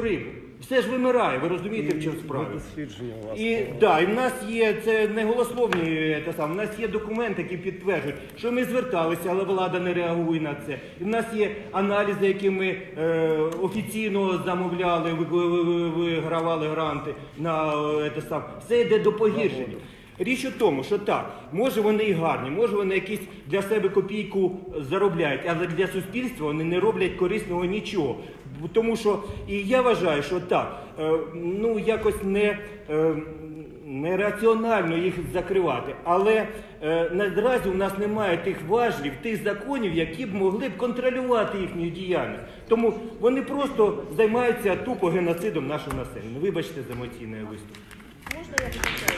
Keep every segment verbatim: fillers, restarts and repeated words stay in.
рибу. Все ж вимирає, ви розумієте, в чому справа. І, да, і в нас є, це не голословні, це сам, в нас є документи, які підтверджують, що ми зверталися, але влада не реагує на це. І в нас є аналізи, які ми е, офіційно замовляли, вигравали гранти на це сам. Все йде до погіршення. Річ у тому, що так, може вони і гарні, може вони якісь для себе копійку заробляють, але для суспільства вони не роблять корисного нічого. Тому що, і я вважаю, що так, ну якось не, не раціонально їх закривати, але наразі у нас немає тих важлів, тих законів, які б могли б контролювати їхню діяльність. Тому вони просто займаються тупо геноцидом нашого населення. Вибачте за емоційний виступ. Можна я вибачаю?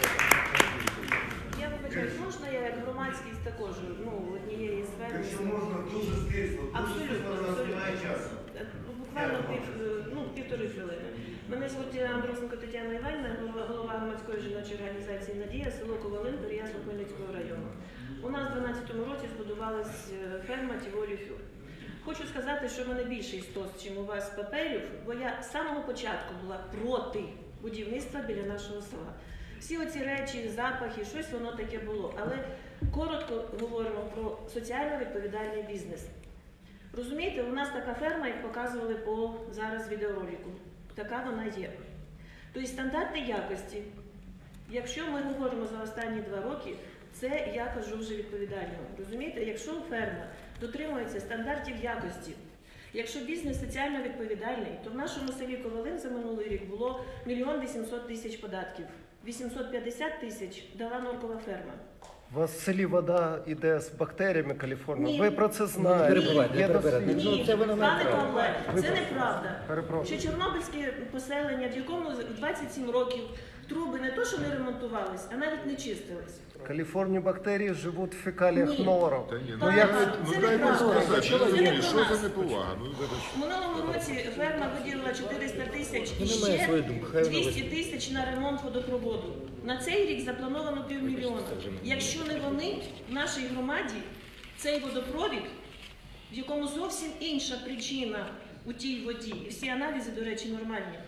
Я вибачаю, можна я як громадськість також, ну, однієї сфери? Якщо можна, дуже стисло, абсолютно, немає часу. Буквально пів, ну, півтори хвилини. Мене звуть Амбросенко Тетяна Іванівна, голова громадської жіночої організації «Надія», село Ковалин, Переяслав-Хмельницького району. У нас в дванадцятому році збудувалась ферма Тіволі Фюр. Хочу сказати, що в мене більший стос, чим у вас паперів, бо я з самого початку була проти будівництва біля нашого села. Всі оці речі, запахи, щось воно таке було. Але коротко говоримо про соціально відповідальний бізнес. Розумієте, у нас така ферма, як показували по зараз відеоролику. Така вона є. Тобто стандарти якості, якщо ми говоримо за останні два роки, це я кажу вже відповідально. Розумієте, якщо ферма дотримується стандартів якості, якщо бізнес соціально відповідальний, то в нашому селі Ковалин за минулий рік було мільйон вісімсот тисяч податків. вісімсот п'ятдесят тисяч дала норкова ферма. У вас в селі вода йде з бактеріями каліфорнії. Ні. Ви про це знаєте. Ні, Ні, ні, це ви не пане правда. Павле, це неправда. Перепрошую. Що чорнобильське поселення, в якому двадцять сім років труби не то, що не ремонтувались, а навіть не чистились. Каліфорні бактерії живуть в фекаліях Ні. норок. Та ні, ну Пане як Павло, ну це дайте неправда. сказати, Це що не ви про що нас. за неповага? Ну, У минулому році ферма виділила чотириста тисяч і немає ще своєї думки, хай вона двісті тисяч на ремонт водопроводу. На цей рік заплановано півмільйона. Якщо не вони, в нашій громаді цей водопровід, в якому зовсім інша причина у тій воді, і всі аналізи, до речі, нормальні.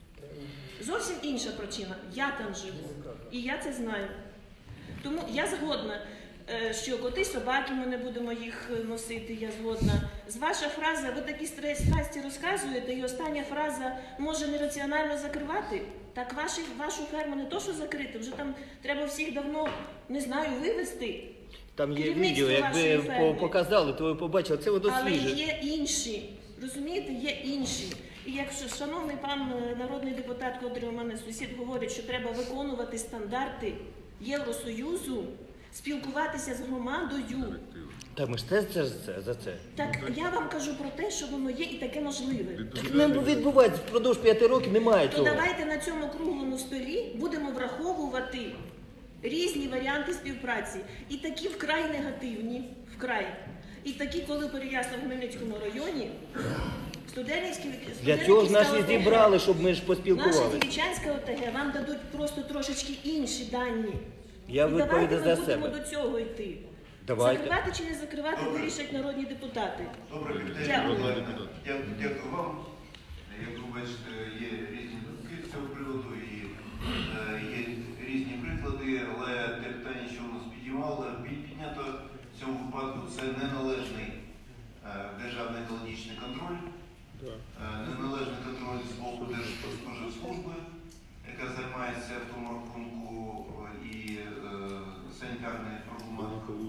Зовсім інша причина. Я там живу. І я це знаю. Тому я згодна, що коти, собаки, ми не будемо їх носити, я згодна. З ваша фраза, ви такі страсті розказуєте, і остання фраза може нераціонально закривати. Так ваші, вашу ферму не то, що закрити, вже там треба всіх давно, не знаю, вивезти. Там є Керівництво відео, вашої якби ферми. показали, то ви побачили, це воно Але свіже. є інші, розумієте, є інші. І якщо шановний пан народний депутат, котрий у мене сусід, говорить, що треба виконувати стандарти Євросоюзу, спілкуватися з громадою. Та ми ж теж це, це, за це. Так я вам кажу про те, що воно є і таке можливе. Так не відбувається, впродовж п'яти років немає То цього. давайте на цьому круглому столі будемо враховувати різні варіанти співпраці. І такі вкрай негативні, вкрай. І такі, коли в Переяслав-Хмельницькому районі, студентські... Для цього ж нас і зібрали, щоб ми ж Наша поспілкувалися. Дівчанська ОТГ вам дадуть просто трошечки інші дані. Я І давайте відповідаю ми за будемо себе. до цього йти. Давайте. Закривати чи не закривати вирішать народні депутати. Добре, Дякую. дякую. Дякую вам. Як ви бачите, є різні думки з цього приводу і е, є різні приклади, але те питання, що у нас підіймало, піднято в цьому випадку, це неналежний е, державний екологічний контроль, е, неналежний контроль з боку Держспоживслужби, яка займається в тому рахунку і е, санітарною проблематикою.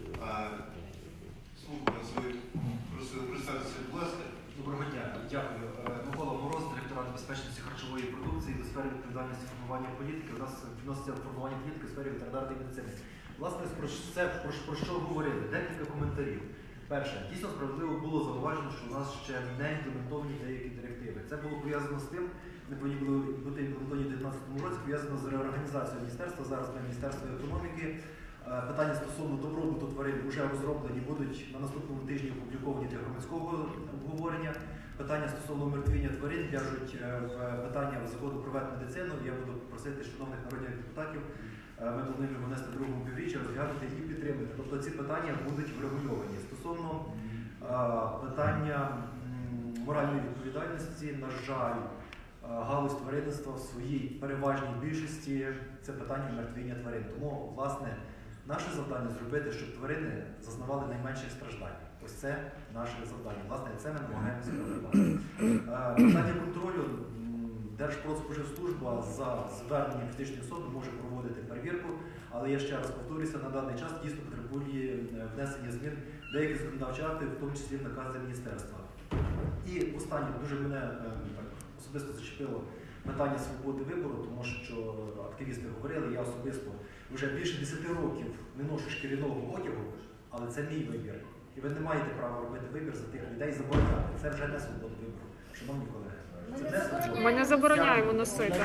Служба, ви просили представитися, будь ласка. Доброго дня, дякую. Микола Мороз, директорат безпечності харчової продукції до сфери відповідальності формування політики. У нас відноситься формування політики в сфері ветеринарної медицини. Власне, про це, про, про що говорили? Декілька коментарів. Перше, дійсно справедливо було зауважено, що у нас ще не імплементовані деякі директиви. Це було пов'язано з тим, вони повинні були бути імплементовані в дві тисячі дев'ятнадцятому році, пов'язано з реорганізацією міністерства, зараз на Міністерство економіки. Питання стосовно добробуту тварин вже розроблені, будуть на наступному тижні опубліковані для громадського обговорення. Питання стосовно мертвіння тварин ляжуть в питання закону про ветмедицину. Я буду просити шановних народних депутатів, ми повинні внести в другому півріччі, розглянути і підтримати. Тобто ці питання будуть врегульовані. Стосовно питання моральної відповідальності, на жаль, галузь тваринництва в своїй переважній більшості це питання мертвіння тварин. Тому, власне, наше завдання зробити, щоб тварини зазнавали найменших страждань. Ось це наше завдання. Власне, це ми намагаємося робити. Питання контролю. Держпродспоживслужба за зверненням фізичної особи може проводити перевірку, але я ще раз повторюся, на даний час дійсно потребує внесення змін деяких законодавчих актів, в тому числі в накази міністерства. І останнє, дуже мене так особисто зачепило питання свободи вибору, тому що активісти говорили, я особисто вже більше десяти років не ношу шкіряного одягу, але це мій вибір. І ви не маєте права робити вибір за тих людей, забороняти. Це вже не свобода вибору, шановні колеги. Ми не забороняємо носити.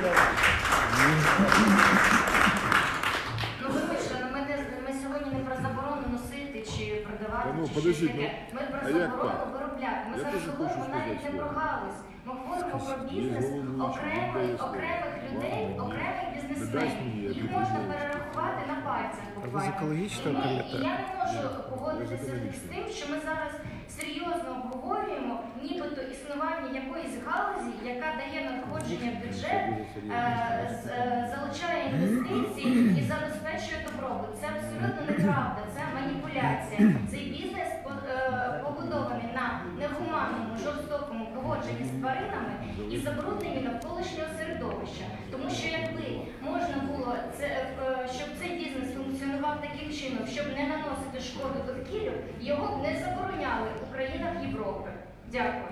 Ну, вибачте, ну, ми, не- ми сьогодні не про заборону носити чи продавати, Ну, чи подожди, щось таке. Ми про а як заборону так? виробляти. Ми Я зараз теж говоримо хочу навіть не сказати про слово. галузь. Ми говоримо про Ні, бізнес голову окремих, нічого не дає окремих слова. людей, Ладно, ні. окремих Не дасть бізнесменів. мені, я Їх дуже можна знаю. перерахувати на пальцях А ви з буквально. екологічного І ми- комітету? І я не можу Ні, погодитися я з з тим, що ми зараз серйозно обговорюємо нібито існування якоїсь галузі, яка дає надходження в бюджет, е, з- е, залучає інвестиції і забезпечує добробут. Це абсолютно неправда, це маніпуляція. Цей бізнес по- е, побудований на негуманному, жорстокому поводженні з тваринами і забрудненні навколишнього середовища. Тому що якби можна було це, е, щоб цей бізнес функціонував таким чином, щоб не наносити шкоду довкіллю, його б не забороняли в країнах Європи. Дякую.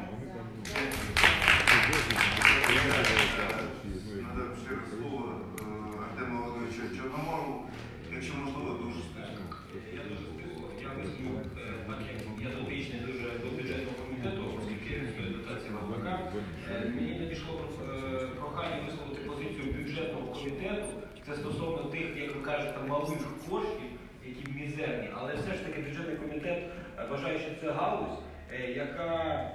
Надо ще раз слово е, Артему Володимировичу Чорномору, якщо можливо, дуже стисло. Я дуже стисло. Я візьму, е, так як я дотичний дуже до бюджетного комітету, оскільки стоїть дотація в АВК, е, мені надійшло е, прохання висловити позицію бюджетного комітету. Це стосовно тих, як ви кажете, малих коштів, які мізерні, але все ж таки бюджетний комітет е, вважає, що це галузь, е, яка,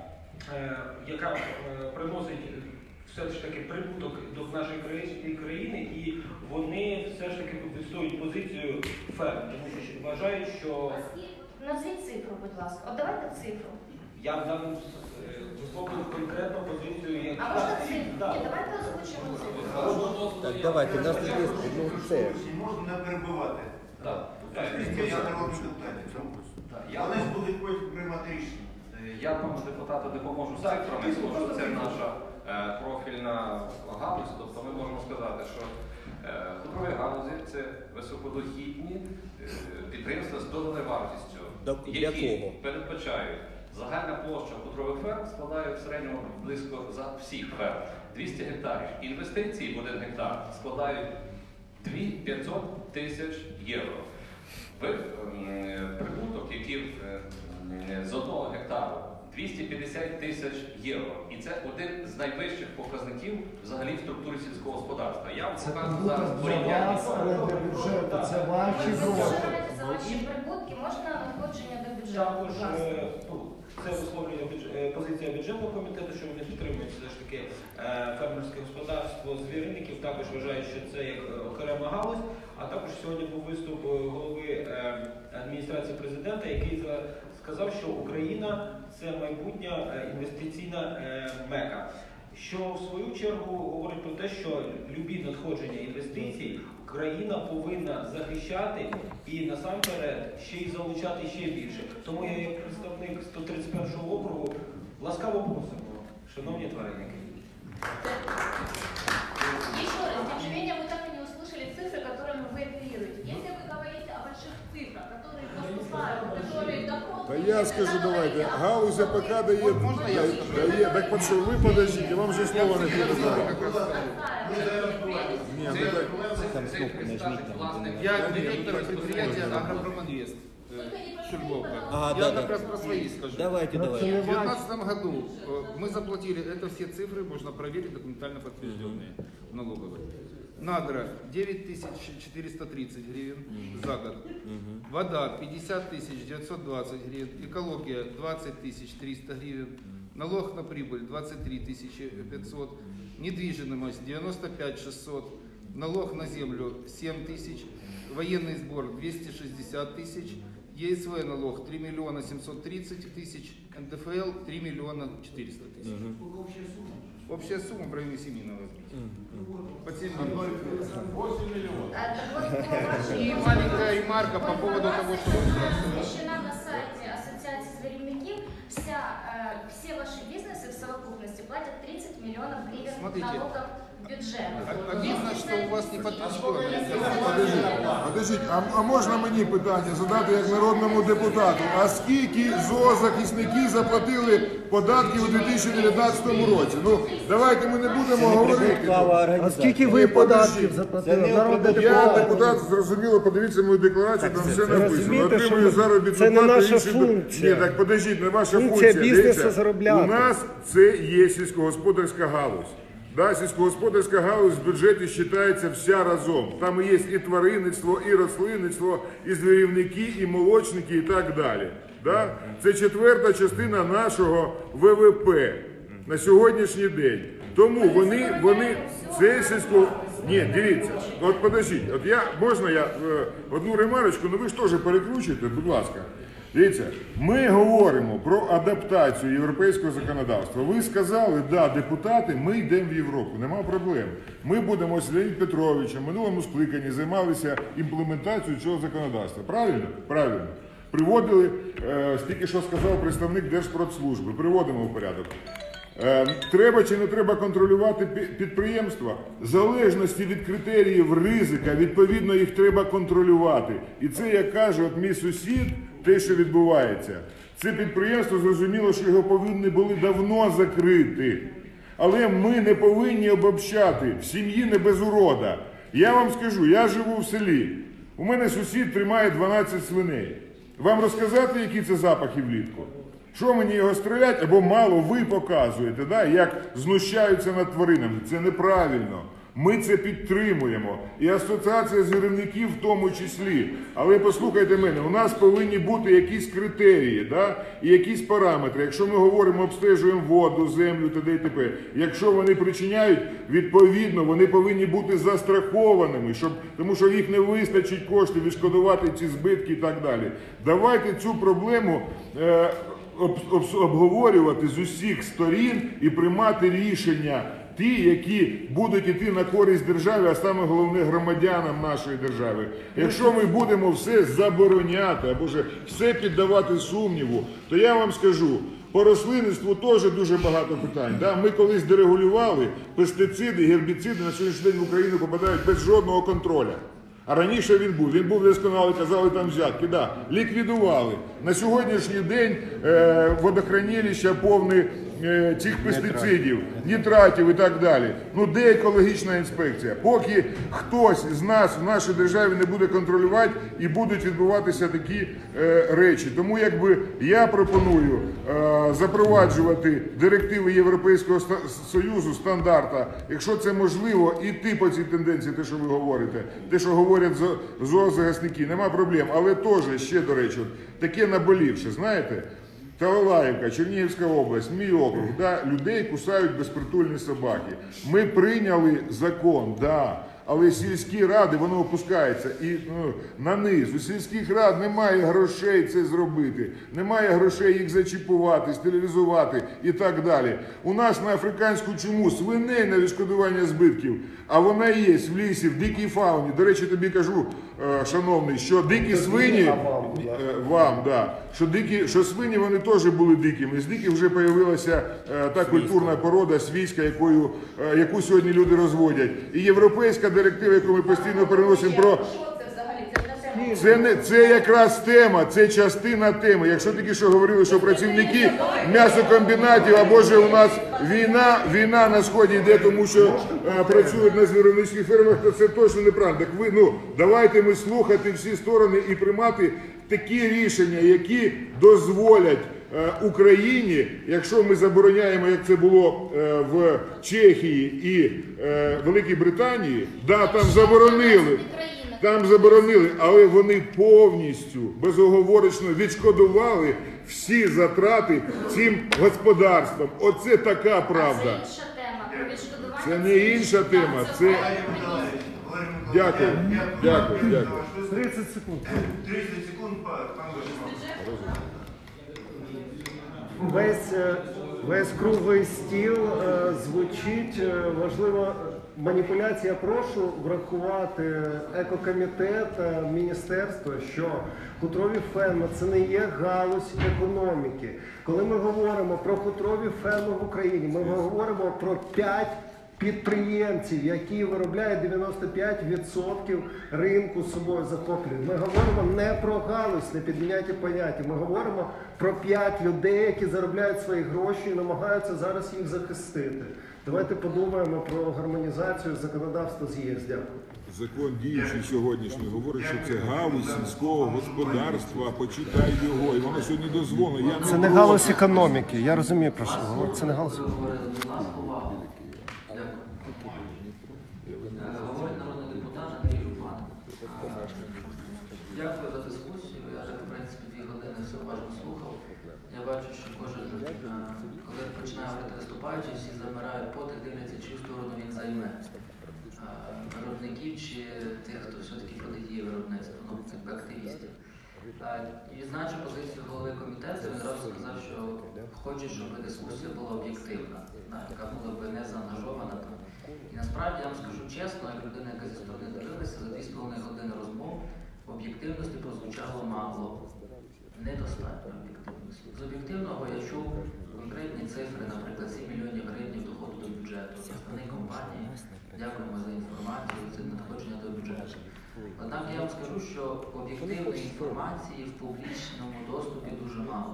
е, яка е, приносить все ж таки прибуток до нашої краї- країни, і вони все ж таки відстоюють позицію ферм, тому що вважають, що Назвіть цифру, будь ласка. От давайте цифру. я в даному е, висловлюю конкретну позицію як А можна Так, цифру? так. Ні, давайте озвучимо цифру. Так, давайте, у нас тут є ну, це. Можна не перебивати. Так, так. Я народний депутат. Так, я- Вони будуть потім приймати рішення. Я пану депутату допоможу з цифрами, тому що це наша е, профільна галузь. Тобто ми можемо сказати, що е, хутрові галузі це високодохідні е, підприємства з доданою вартістю, До- для які кого? передбачають загальна площа хутрових ферм складає в середньому близько за всіх ферм двісті гектарів. Інвестиції в один гектар складають дві тисячі п'ятсот тисяч євро. Ви, е, прибуток, який е, з одного гектару двісті п'ятдесят тисяч євро. І це один з найвищих показників взагалі в структурі сільського господарства. Я вам покажу зараз порівняння. для бюджету, це ваші Ви гроші. вважаєте за ваші прибутки, можна надходження до бюджету? Також будь ласка? е, ну, це висловлює бюдж- е, позиція бюджетного комітету, що вони підтримують все ж таки е, фермерське господарство звіринників. Також вважають, що це як е, окрема галузь. А також сьогодні був виступ е, голови е, адміністрації президента, який за- сказав, що Україна це майбутня е, інвестиційна е, мека. Що в свою чергу говорить про те, що любі надходження інвестицій Україна повинна захищати і насамперед ще й залучати ще більше. Тому я як представник сто тридцять першого округу ласкаво просимо, шановні тваринники. Еще раз, тем не менее, мы так и не услышали цифры, которыми вы оперируете. Если вы говорите о больших цифрах, которые поступают, которые доходы... Да я скажу, давайте, галузь АПК дає, дає, дає, так под що, ви подождіть, вам же слово не передали. Ні, ну так, Там кнопку нажміть. Я директор предприятия «Агропроминвест». Ага, Я да, как да. раз про свои скажу. Давайте, В давайте. две тысячи девятнадцатом году э, мы заплатили, это все цифры можно проверить, документально подтвержденные налоговые. Надра девять тысяч четыреста тридцать гривен за год. Вода пятьдесят тысяч девятьсот двадцать гривен. Экология двадцать тысяч триста гривен. Налог на прибыль двадцать три тысячи пятьсот. Недвижимость девяносто пять тысяч шестьсот. Налог на землю семь тысяч. Военный сбор двести шестьдесят тысяч. ЕСВ налог три миллиона семьсот тридцать тысяч. эн дэ эф эл три миллиона четыреста тысяч. Общая сумма в районе семи на Под семь миллионов. И маленькая ремарка по поводу того, что... Размещена на сайте Ассоциации зверевників, вся, э, все ваши бизнесы в совокупности платят тридцать миллионов гривен Смотрите. налогов в бюджет. Обидно, что у вас не подтверждено. Подождіть, подождіть, а, а можна мені питання задати як народному депутату? А скільки зоозахисники заплатили податків у дві тисячі дев'ятнадцятому році? Ну, давайте ми не будемо говорити. А скільки ви податків заплатили? Народний Я депутат. депутат, зрозуміло, подивіться мою декларацію, там все написано. розумієте, Отримую що заробітну це не плату, наша інші- функція. Ні, так подождіть, не ваша Функція функція. бізнесу Дивіться, заробляти. У нас це є сільськогосподарська галузь. Да, сільськогосподарська галузь в бюджеті вважається вся разом. Там і є і тваринництво, і рослинництво, і звірівники, і молочники, і так далі. Да? Це четверта частина нашого вэ вэ пе на сьогоднішній день. Тому вони, вони це сільсько... Ні, дивіться, от подождіть, от я, можна я е, одну ремарочку, ну ви ж теж перекручуєте, будь ласка. Дивіться, ми говоримо про адаптацію європейського законодавства. Ви сказали, да, депутати, ми йдемо в Європу, нема проблем. Ми будемо з Леонідом Петровичем в минулому скликанні займалися імплементацією цього законодавства. Правильно? Правильно. Приводили, е, стільки що сказав представник Держпродслужби, приводимо в порядок. Е, Треба чи не треба контролювати пі- підприємства? В залежності від критеріїв ризика, відповідно, їх треба контролювати. І це, як каже от мій сусід, те, що відбувається. Це підприємство, зрозуміло, що його повинні були давно закрити. Але ми не повинні обобщати, в сім'ї не без урода. Я вам скажу, я живу в селі. У мене сусід тримає дванадцять свиней. Вам розказати, які це запахи влітку? Що мені його стрілять, або мало ви показуєте, да, як знущаються над тваринами. Це неправильно. Ми це підтримуємо. І асоціація звірівників в тому числі. Але послухайте мене, у нас повинні бути якісь критерії, да, і якісь параметри. Якщо ми говоримо, обстежуємо воду, землю, т.д. і т.п. Якщо вони причиняють, відповідно, вони повинні бути застрахованими, щоб, тому що їх не вистачить коштів відшкодувати ці збитки і так далі. Давайте цю проблему е, об, об, обговорювати з усіх сторін і приймати рішення. Ті, які будуть йти на користь державі, а саме головне громадянам нашої держави. Якщо ми будемо все забороняти, або ж все піддавати сумніву, то я вам скажу, по рослинництву теж дуже багато питань. Да? Ми колись дерегулювали, пестициди, гербіциди на сьогоднішній день в Україну попадають без жодного контролю. А раніше він був, він був досконалий, казали там взятки, да, ліквідували. На сьогоднішній день е, водохранилища повні е, цих пестицидів, нітратів і так далі. Ну де екологічна інспекція? Поки хтось з нас в нашій державі не буде контролювати і будуть відбуватися такі е, речі. Тому якби я пропоную е, запроваджувати директиви Європейського Союзу, стандарта, якщо це можливо, іти по цій тенденції, те, що ви говорите, те, що говорять зоозахисники, нема проблем. Але теж, ще до речі, таке наболівше, знаєте, Талалаївка, Чернігівська область, мій округ, да, людей кусають безпритульні собаки. Ми прийняли закон, да, але сільські ради, воно опускається і ну, на низ. У сільських рад немає грошей це зробити, немає грошей їх зачіпувати, стерилізувати і так далі. У нас на африканську чуму свиней на відшкодування збитків, а вона є в лісі, в дикій фауні. До речі, тобі кажу, шановний, що дикі свині, вам, да, що, дикі, що свині вони теж були дикими. З диких вже з'явилася та культурна порода свійська, якою, яку сьогодні люди розводять. І європейська директива, яку ми постійно переносимо про... Це, не, це якраз тема, це частина теми. Якщо тільки що говорили, що працівники м'ясокомбінатів, або ж у нас війна, війна на Сході йде, тому що а, працюють на звіровницьких фермах, то це точно неправда. Так ви, ну, давайте ми слухати всі сторони і приймати такі рішення, які дозволять Україні, якщо ми забороняємо, як це було в Чехії і Великій Британії, да, там заборонили, там заборонили, але вони повністю, безоговорочно відшкодували всі затрати цим господарствам. Оце така правда. А це інша тема, про відшкодування. Це не інша тема, це... Дякую, дякую, дякую. тридцять секунд. тридцять секунд, пан Гошман. весь, е, весь круглий стіл е, звучить е, важлива маніпуляція. Прошу врахувати екокомітет, е, міністерство, що хутрові ферми – це не є галузь економіки. Коли ми говоримо про хутрові ферми в Україні, ми говоримо про п'ять підприємців, які виробляють дев'яносто п'ять відсотків ринку з собою захоплюють. Ми говоримо не про галузь, не підміняйте поняття. Ми говоримо про п'ять людей, які заробляють свої гроші і намагаються зараз їх захистити. Давайте подумаємо про гармонізацію законодавства з ЄС. Дякую. Закон діючий сьогоднішній говорить, що це галузь сільського господарства, почитай його, і воно сьогодні дозволено. Я Це не галузь економіки, я розумію, про що говорить. Це не галузь. Говорить народний депутат Андрій Жупан. Дякую за дискусію. Я вже, в принципі, дві години все уважно слухав. Я бачу, що кожен, коли починає говорити виступаючий, всі замирають потик, дивляться, чию сторону він займе. Виробників чи тих, хто все-таки протидіє виробництву, ну, якби активістів. Відзначу позицію голови комітету, він одразу сказав, що хоче, щоб дискусія була об'єктивна, яка була б не заангажована там. І насправді, я вам скажу чесно, як людина, яка зі сторони дивилася, за дві з половиною години розмов об'єктивності прозвучало мало, недостатньо об'єктивності. З об'єктивного я чув конкретні цифри, наприклад, сім мільйонів гривень доходу до бюджету. Основні компанії, дякуємо за інформацію, це надходження до бюджету. Однак я вам скажу, що об'єктивної інформації в публічному доступі дуже мало.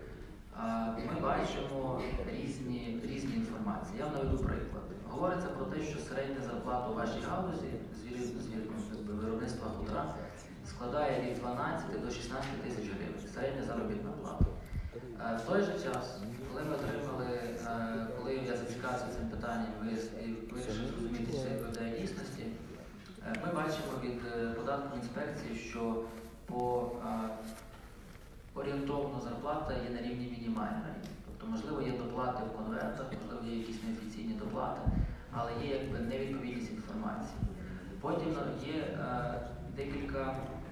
Ми бачимо різні, різні інформації. Я вам наведу приклад. Говориться про те, що середня зарплата у вашій галузі з виробництва хутра складає від дванадцяти до шістнадцяти тисяч гривень. Середня заробітна плата. В той же час, коли ми отримали, коли я зацікавився цим питанням і вирішив зрозуміти все людей дійсності, ми бачимо від податкової інспекції, що по орієнтовна зарплата є на рівні мінімальної. Тобто, можливо, є доплати в конвертах, можливо, є якісь неофіційні доплати, але є якби невідповідність інформації. Потім є е, декілька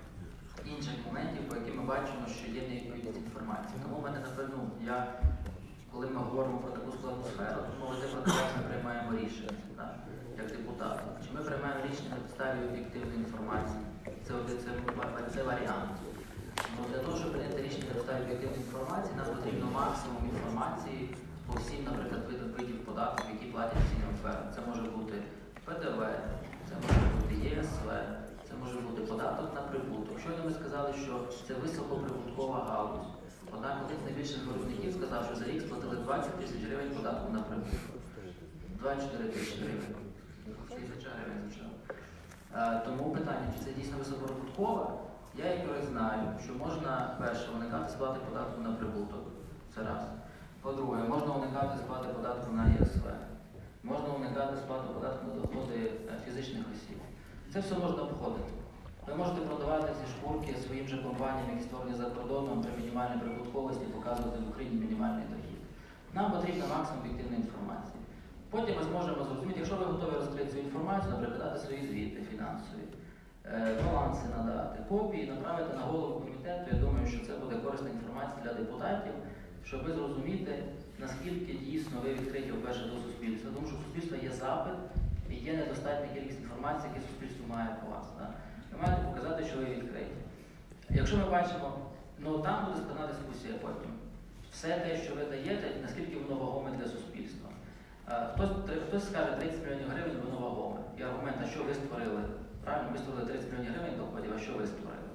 інших моментів, по яких ми бачимо, що є невідповідність інформації. Тому в мене, напевно, я, коли ми говоримо про таку складну сферу, то мовити про те, як ми приймаємо рішення, так, як депутати. Чи ми приймаємо рішення на підставі об'єктивної інформації? Це, це, це, це варіант. Ну, для того, щоб прийняти рішення на підставі об'єктивної інформації, нам потрібно максимум інформації по всім, наприклад, видам видів податків, які платять всі ферми. Це може бути Пе Де Ве, це може бути Є Ес Ве, це може бути податок на прибуток. Щойно ми сказали, що це високоприбуткова галузь. Однак один з найбільших виробників сказав, що за рік сплатили двадцять тисяч гривень податку на прибуток. двадцять чотири тисячі гривень. Тисяча гривень звичайно. Тому питання, чи це дійсно високоприбуткова? Я як юрист знаю, що можна, перше, уникати сплати податку на прибуток. Це раз. По-друге, можна уникати сплати податку на Є Ес Ве. Можна уникати сплати податку на доходи фізичних осіб. Це все можна обходити. Ви можете продавати ці шкурки своїм же компаніям, які створені за кордоном при мінімальній прибутковості, показувати в Україні мінімальний дохід. Нам потрібна максимум об'єктивної інформації. Потім ми зможемо зрозуміти, якщо ви готові розкрити цю інформацію, наприклад, дати свої звіти фінансові, баланси надати, копії, направити на голову комітету. Я думаю, що це буде корисна інформація для депутатів, щоб ви зрозуміти, наскільки дійсно ви відкриті вперше до суспільства. Тому що у суспільства є запит і є недостатня кількість інформації, яку суспільство має по вас. Так? Ви маєте показати, що ви відкриті. Якщо ми бачимо, ну там буде складна дискусія потім. Все те, що ви даєте, наскільки воно вагоме для суспільства. Хтось, хтось скаже, тридцять мільйонів гривень воно вагоме. І аргумент, а що ви створили? Правильно, ви створили тридцять мільйонів гривень доходів, а що ви створили?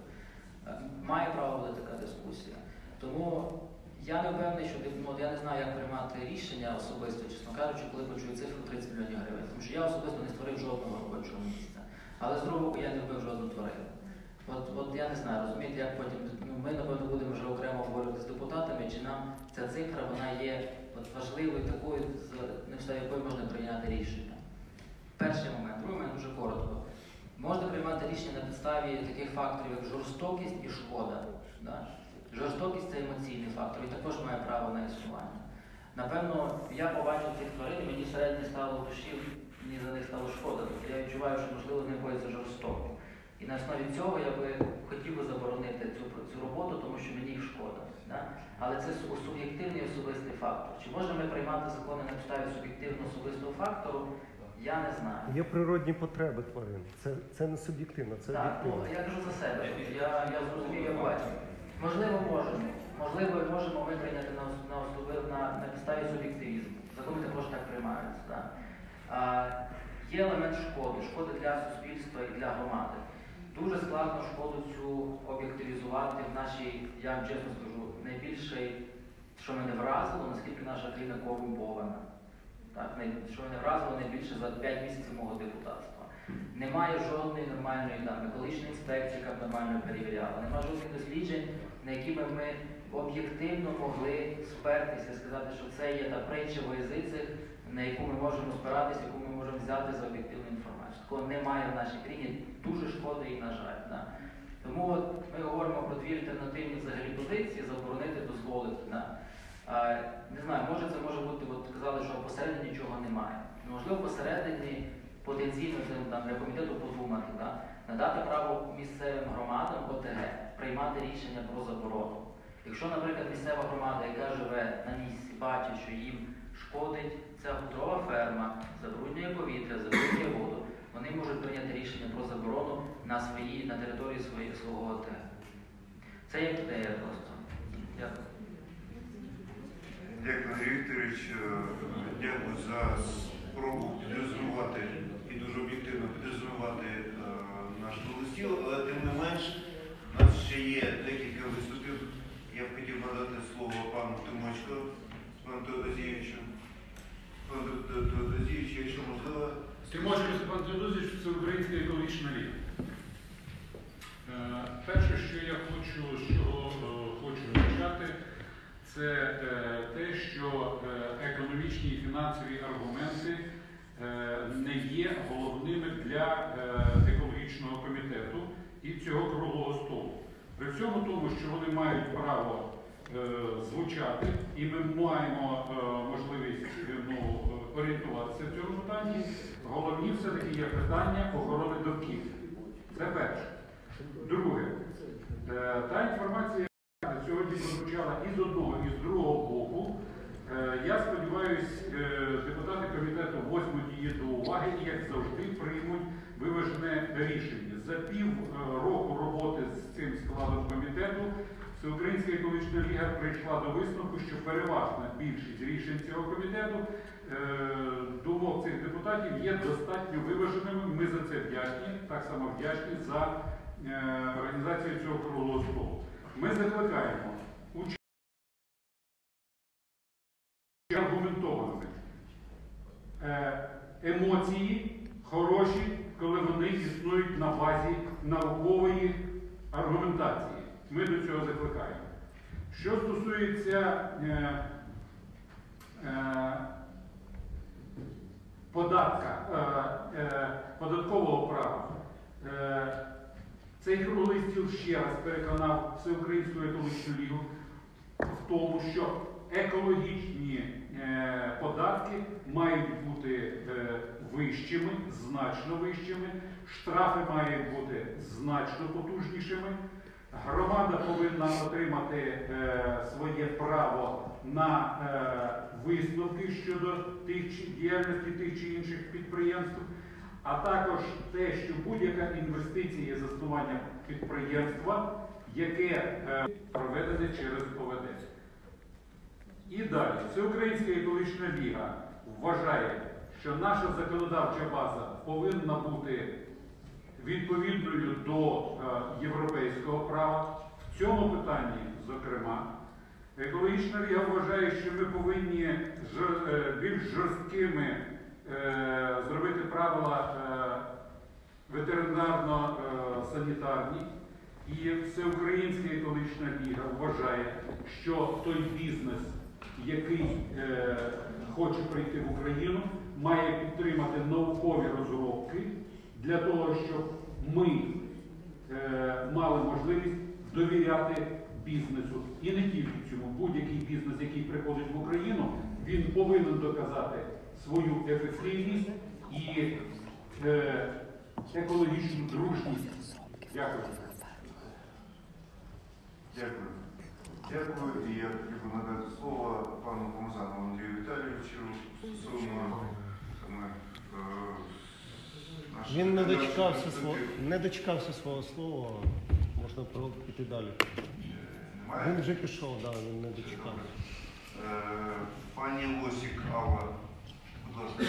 Має право бути така дискусія. Тому я не впевнений, що ну, я не знаю, як приймати рішення особисто, чесно кажучи, коли почую цифру тридцять мільйонів гривень. Тому що я особисто не створив жодного робочого місця. Але з другого боку, я не вбив жодну тварину. От, от я не знаю, розумієте, як потім, ну, ми, напевно, будемо вже окремо говорити з депутатами, чи нам ця цифра, вона є от, важливою такою, на підставі якої можна прийняти рішення. Перший момент. Другий момент дуже коротко. Можна приймати рішення на підставі таких факторів, як жорстокість і шкода. Да? Жорстокість – це емоційний фактор і також має право на існування. Напевно, я побачив цих тварин, і мені середньо стало в душі, мені за них стало шкода. Тобто я відчуваю, що, можливо, з ним боїться жорстоко. І на основі цього я би хотів би заборонити цю, цю роботу, тому що мені їх шкода. Да? Але це су- суб'єктивний особистий фактор. Чи можемо ми приймати закони на підставі суб'єктивного особистого фактору, я не знаю. Є природні потреби тварин. Це, це не суб'єктивно, це Так, ну, об'єктивно. я кажу за себе. Я, я зрозумів, як бачу. Можливо, можемо. Можливо, можемо ми прийняти на, ос- на, особи- на, на підставі суб'єктивізму. Закони також так приймаються. Да? А, є елемент шкоди, шкоди для суспільства і для громади. Дуже складно шкоду цю об'єктивізувати в нашій, я вам чесно скажу, найбільше, що мене вразило, наскільки наша країна корумпована. Так, най- що мене вразило найбільше за п'ять місяців мого депутатства. Немає жодної нормальної там, екологічної інспекції, яка б нормально перевіряла. Немає жодних досліджень, на які б ми об'єктивно могли спертися і сказати, що це є та притча в язицях, на яку ми можемо спиратися, яку ми можемо взяти за об'єктивну інформацію. Такого немає в нашій країні, дуже шкода і на жаль. Да. Тому от ми говоримо про дві альтернативні взагалі позиції, заборонити, дозволити. Да. А, не знаю, може це може бути, от казали, що посередині нічого немає. Можливо, посередині потенційно це там, для комітету подумати, да? Надати право місцевим громадам О Те Ге приймати рішення про заборону. Якщо, наприклад, місцева громада, яка живе на місці, бачить, що їм шкодить ця хутрова ферма, забруднює повітря, забруднює воду, вони можуть прийняти рішення про заборону на, свої, на території свої, свого О Те Ге. Це як ідея просто. Дякую. Дякую, Андрій Вікторович. Дякую за спробу підрозумувати і дуже об'єктивно підрозумувати е, наш листів, але тим не менш, у нас ще є декілька виступів. Я б хотів надати слово пану Тимочко, пану Теодозійовичу. Пану Теодозійовичу, якщо можливо. Тимочко Степан Теодозійович, це Українська екологічна ліга. Е, Перше, що я хочу, з чого е, хочу почати, це е, те, що е, економічні і фінансові аргументи е, не є головними для е, екологічного комітету і цього круглого столу. При всьому тому, що вони мають право е, звучати, і ми маємо е, можливість ну, орієнтуватися в цьому питанні, головні все-таки є питання охорони довкілля. Це перше. Друге, е, та інформація, яка сьогодні прозвучала і з одного, і з другого боку, е, я сподіваюся, е, депутати комітету возьмуть її до уваги і, як завжди, приймуть виважене рішення. За пів року роботи з цим складом комітету Всеукраїнська екологічна ліга прийшла до висновку, що переважна більшість рішень цього комітету, е, думок цих депутатів є достатньо виваженими. Ми за це вдячні, так само вдячні за е, організацію цього круглого столу. Ми закликаємо участь аргументованими. Е, емоції хороші, коли вони існують на базі наукової аргументації. Ми до цього закликаємо. Що стосується е, е, податка, е, е, податкового права, е, цей круглий стіл ще раз переконав Всеукраїнську екологічну лігу в тому, що екологічні е, податки мають бути е, вищими, значно вищими, штрафи мають бути значно потужнішими. Громада повинна отримати е, своє право на е, висновки щодо тих чи, діяльності тих чи інших підприємств, а також те, що будь-яка інвестиція є заснування підприємства, яке е, проведене через О Ве Де. І далі. Всеукраїнська екологічна ліга вважає, що наша законодавча база повинна бути відповідною до е, європейського права. В цьому питанні, зокрема, екологічна ліга вважає, що ми повинні жор, е, більш жорсткими е, зробити правила е, ветеринарно-санітарні. І Всеукраїнська екологічна ліга вважає, що той бізнес, який е, хоче прийти в Україну, має підтримати наукові розробки для того, щоб ми е, мали можливість довіряти бізнесу. І не тільки цьому. Будь-який бізнес, який приходить в Україну, він повинен доказати свою ефективність і е, екологічну дружність. Дякую. Дякую. Дякую. І я хотів би надати слово пану Помазанову Андрію Віталійовичу стосовно саме е, нашої Він не нашої дочекався свого, ініціативи. не дочекався свого слова, можна про- піти далі. Немає? Він вже пішов, да, він не дочекався. Е, Пані Лосік Алла, будь ласка.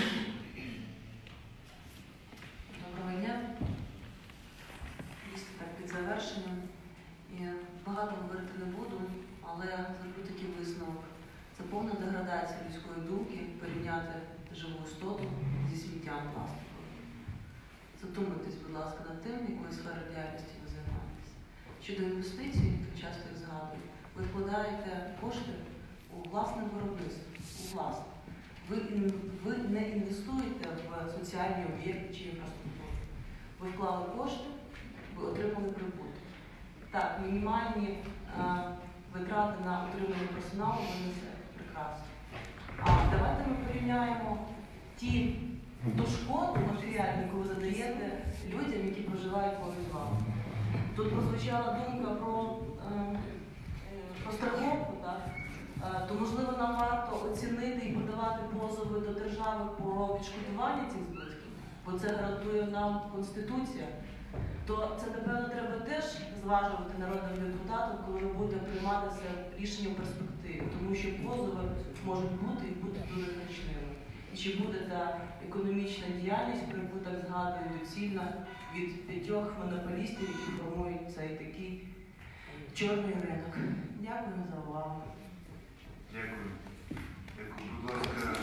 Доброго дня. Дійсно так під завершенням. І багато говорити не буду, але зроблю такий висновок. Це повна деградація людської думки порівняти живу істоту зі сміттям пластиковим. Задумайтесь, будь ласка, над тим, якою сферою діяльності ви займаєтесь. Щодо інвестицій, то часто їх згадую, ви вкладаєте кошти у власне виробництво, у власне. Ви, ін- ви не інвестуєте в соціальні об'єкти чи інфраструктуру. Ви вклали кошти, ви отримали прибуток. Так, мінімальні е, витрати на утримання персоналу ви несете. Прекрасно. А давайте ми порівняємо ті, ту шкоду матеріальну, яку ви задаєте людям, які проживають поруч з вами. Тут прозвучала думка про, е, про страховку, так? Е, то, можливо, нам варто оцінити і подавати позови до держави про відшкодування цих збитків, бо це гарантує нам Конституція. То це, напевно, треба теж зважувати народним депутатам, коли ви будете приймати це рішення в перспективі, тому що позови можуть бути і бути дуже значними. І чи буде та економічна діяльність, про яку так згадую, доцільна від п'ятьох монополістів, які формують цей такий чорний ринок. Дякую за увагу. Дякую. Дякую. Будь ласка,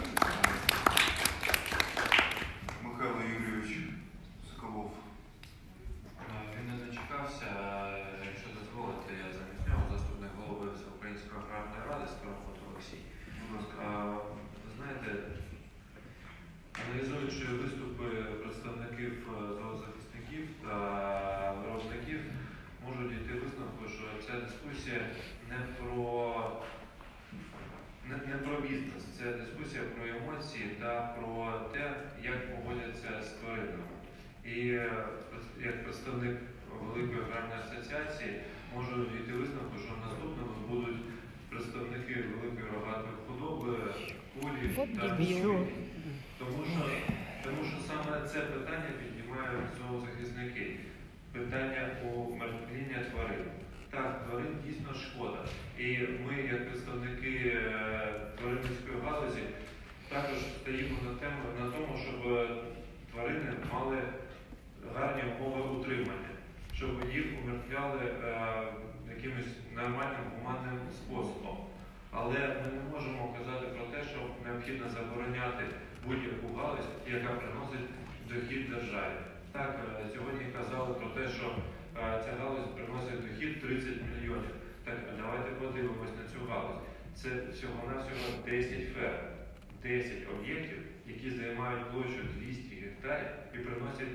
Михайло Юрійович Соколов. Він не дочекався, якщо дозволите, я замість нього, заступник голови Всеукраїнської аграрної ради Скороход Олексій. Ви знаєте, аналізуючи виступи представників зоозахисників та виробників, можу дійти висновку, що ця дискусія не про, не, не про бізнес, це дискусія про емоції та про те, як поводяться з тваринами. І як представник Великої аграрної асоціації можу дійти висновку, що наступними будуть представники великої рогатої худоби, курі та свині. Тому що, тому що саме це питання піднімають зоозахисники. Питання умертвлення тварин. Так, тварин дійсно шкода. І ми, як представники тваринницької галузі, також стоїмо на, тему, на тому, щоб тварини мали гарні умови утримання, щоб їх умертвляли е, якимось нормальним, гуманним способом. Але ми не можемо казати про те, що необхідно забороняти будь-яку галузь, яка приносить дохід державі. Так, е, сьогодні казали про те, що е, ця галузь приносить дохід тридцять мільйонів. Так, давайте подивимось на цю галузь. Це всього-навсього десять ферм, десять об'єктів, які займають площу двісті гектарів і приносять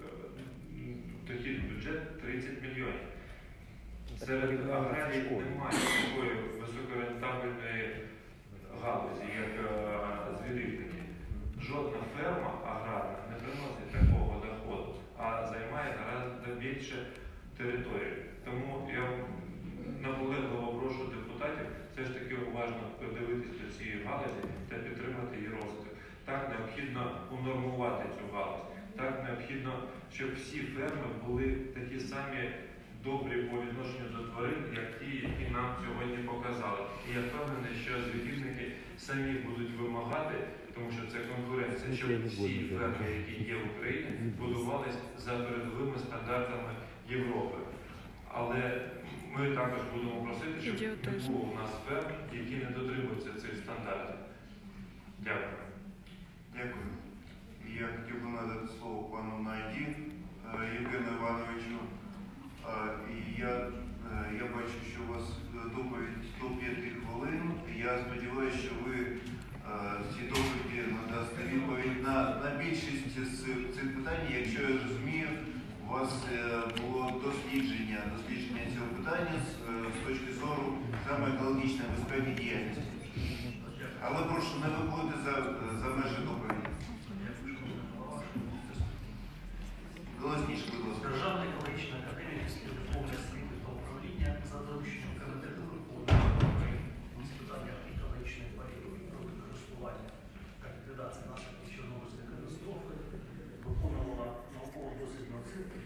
дохід в бюджет тридцять мільйонів. Серед аграріїв немає такої високорентабельної галузі, як звірівники. Жодна ферма аграрна не приносить такого доходу, а займає гораздо більше території. Тому я наполегливо прошу депутатів все ж таки уважно подивитися до цієї галузі та підтримати її розвиток. Так, необхідно унормувати цю галузь. Так, необхідно, щоб всі ферми були такі самі добрі по відношенню до тварин, як ті, які нам сьогодні показали. І я впевнений, що звірівники самі будуть вимагати, тому що це конкуренція, щоб всі ферми, які є в Україні, будувалися за передовими стандартами Європи. Але ми також будемо просити, щоб не було у нас ферм, які не дотримуються цих стандартів. Дякую. Дякую. Я хотів би надати слово пану Найді Євгену Івановичу. І я, я бачу, що у вас доповідь до п'яти хвилин. Я сподіваюся, що ви ці доповіді надасте відповідь на, на більшість з цих питань. Якщо я розумію, у вас було дослідження, дослідження цього питання з, з точки зору саме екологічної безпеки діяльності. Але прошу, не виходити за, за межі доповіді. Голосніше, будь ласка. Державна екологічна академія після дипломної освіти та управління за дорученням комітету Верховної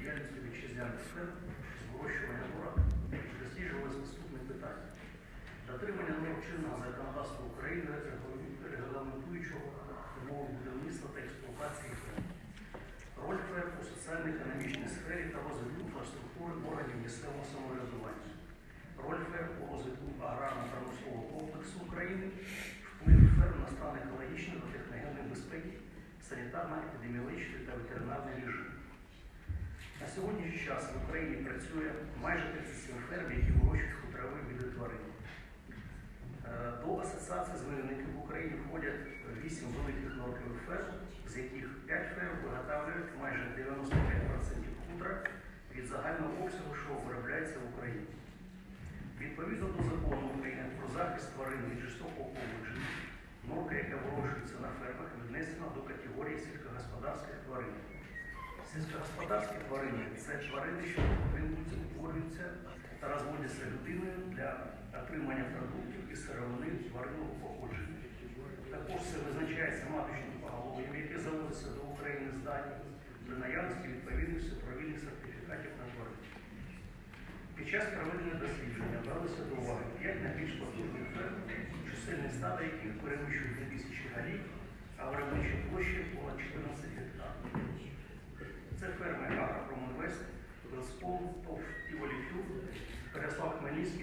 діяльності вітчизняних ферм з вирощування бурак досліджувалися наступні питання. Дотримання норм чинного законодавства України, регламентуючого умови будівництва та експлуатації ферм. Роль ферм у соціально-економічній сфері та розвитку інфраструктури органів місцевого самоврядування. Роль ферм у розвитку аграрно-промислового комплексу України, вплив ферм на стан екологічної та техногенної безпеки, санітарно-епідеміологічний та ветеринарний режим. На сьогоднішній час в Україні працює майже тридцять сім ферм, які вирощують хутрові види тварин. До асоціації звірівників в Україні входять вісім великих норкових ферм, з яких п'ять ферм виготовлюють майже дев'яносто п'ять відсотків хутра від загального обсягу, що виробляється в Україні. Відповідно до закону України про захист тварин від жорстокого поводження, норка, яка вирощується на фермах, віднесена до категорії сільськогосподарських тварин. Сільськогосподарські тварини – це тварини, що утворюються та розводяться людиною для отримання продуктів і сировини тваринного походження. Також це визначається маточним поголов'ям, яке заводиться до України з Данії при наявності відповідності провільних сертифікатів на тварин. Під час проведення дослідження бралися до уваги п'ять найбільш потужних ферм, чисельність стада яких перевищує дві тисячі голів, а виробнича площа понад чотирнадцять гектарів. Це ферми Агропромінвест, Велспол, ТОВ Іволітюк, Переслав Хмельницький,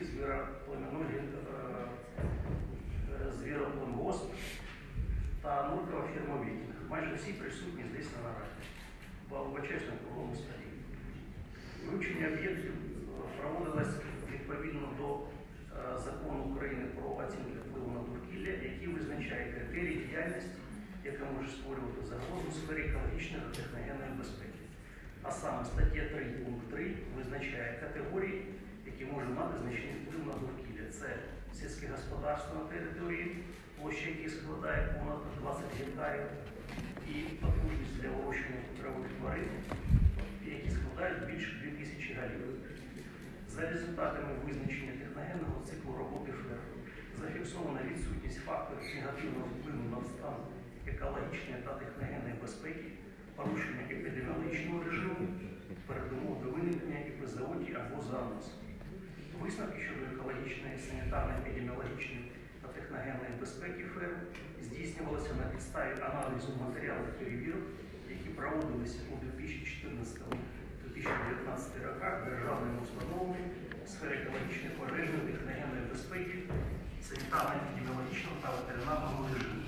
Звіропломгосп та Нуркова фірма Вікінг. Майже всі присутні здесь на нараді. Вибачаюсь на круглому столі. Вивчення об'єктів проводилось відповідно до е, закону України про оцінку впливу на довкілля, який визначає критерії діяльності, яка може створювати загрозу в сфері екологічної та техногенної безпеки. А саме стаття три пункт три визначає категорії, які можуть мати значний вплив на довкілля. Це сільське господарство на території, площа, які складає понад двадцять гектарів, і потужність для вирощування хутрових тварин, які складають більше дві тисячі голів. За результатами визначення техногенного циклу роботи ферм зафіксована відсутність факторів негативного впливу на стан екологічної та техногенної безпеки, порушення епідеміологічного режиму, передумов до виникнення епізоотії або заносу. Висновки щодо екологічної, санітарної, епідеміологічної та техногенної безпеки ферм здійснювалися на підставі аналізу матеріалів перевірок, які проводилися у дві тисячі чотирнадцятому - дві тисячі дев'ятнадцятому роках державними установами в сфері екологічної, пожежної, техногенної безпеки, санітарно-епідеміологічного та ветеринарного режиму.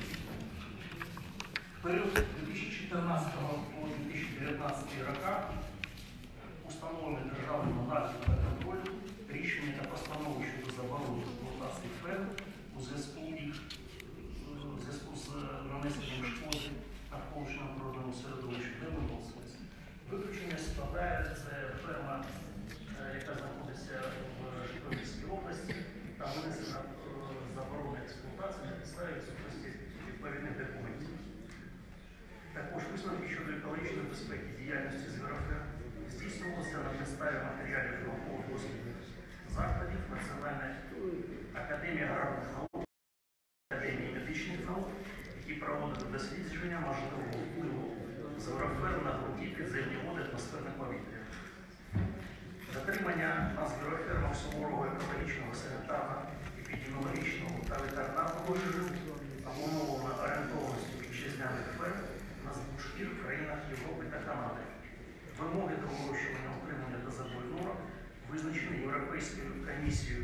В період з дві тисячі чотирнадцятого по дві тисячі дев'ятнадцятий роках установами державного нагляду та контролю рішення та постанови щодо заборони експлуатації ферм у зв'язку у зв'язку з нанесенням шкоди навколишньому природному середовищу не виносилися. Виключення складає це ферма, яка знаходиться в Житомирській області, та винесена заборона експлуатації на підставі відсутності відповідних документів. Також висновки щодо екологічної безпеки діяльності звіроферм здійснювалося на підставі матеріалів науково-дослідних закладів Національної академії аграрних наук, Академії медичних наук, які проводили дослідження можливого впливу звіроферм на ґрунті, підземні води, атмосферне повітря. Дотримання на звірофермах суворого екологічного, санітарного, епідеміологічного та ветеринарного режиму обумовлено орієнтованістю вітчизняних ферм на збут шкір в країнах Європи та Канади. Вимоги до вирощування, утримання та забою норок визначені Європейською комісією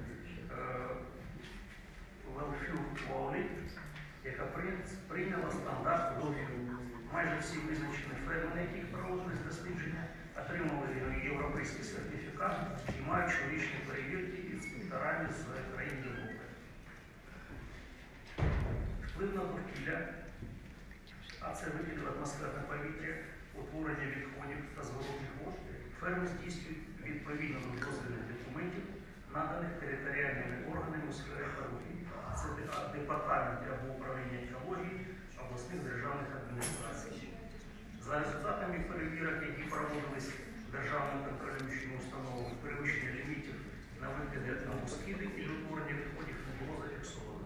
Велфюр-Вауліт, яка прийняла стандарт Велфюр. Майже всі визначені ферми, на яких проводились дослідження, отримали європейський сертифікат і мають щорічні перевірки інспекторами з країн Європи. Вплив на довкілля, а це викид в атмосферне повітря, утворення відходів та зворотних вод, ферми здійснюють відповідно до дозвільних документів, наданих територіальними органами у сфері екології. Це департаменти або управління екології обласних державних адміністрацій. За результатами перевірок, які проводились державними контролюючими установами, перевищення лімітів на викиди атмосфіри і утворення відходів не було зафіксовано.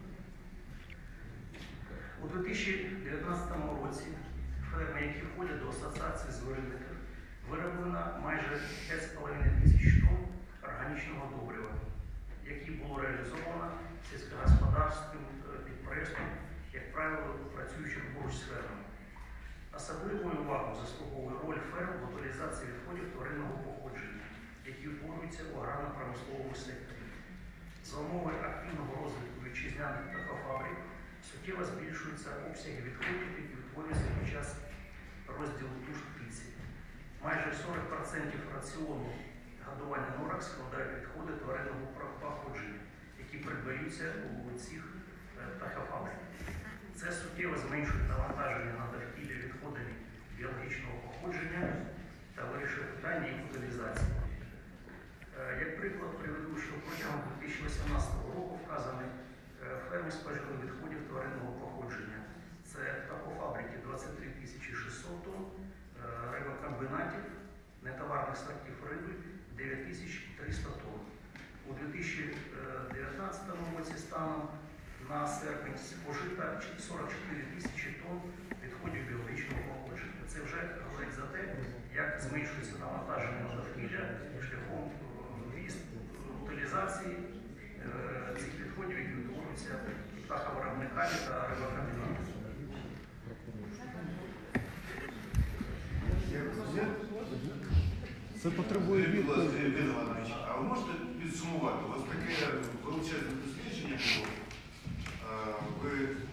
У дві тисячі дев'ятнадцятому році ферми, які входять до асоціації звірівників, вироблено майже п'ять з половиною тисяч тонн органічного добрива, які було реалізовано сільськогосподарським підприємством, як правило, працюючим поруч з фермами. Особливу увагу заслуговує роль ферм в утилізації відходів тваринного походження, які утворюються у аграрно-промисловому секторі. За умови активного розвитку вітчизняних птахофабрик суттєво збільшуються обсяги відходів, які утворюються під час розділу туш птиці. Майже сорок відсотків раціону годування норок складають відходи тваринного походження, які придбаються у цих птахофабрик. Це суттєво зменшує навантаження на довкілля відходами біологічного походження та вирішує питання їх утилізації. Як приклад приведу, що протягом дві тисячі вісімнадцятого року вказані ферми спожили відходів тваринного походження. Це птахофабрики двадцять три тисячі шістсот тонн, рибокомбінатів, нетоварних сортів риби дев'ять тисяч триста тонн. У дві тисячі дев'ятнадцятому році станом на серпень спожито сорок чотири тисячі тонн відходів біологічного походження. Це вже говорить за те, як зменшується навантаження на довкілля шляхом утилізації цих відходів, які утворюються птаховиробниками та рибокомбінатами. Це потребує відповіді. А ви можете підсумувати? У вас таке величезне дослідження було. Ви...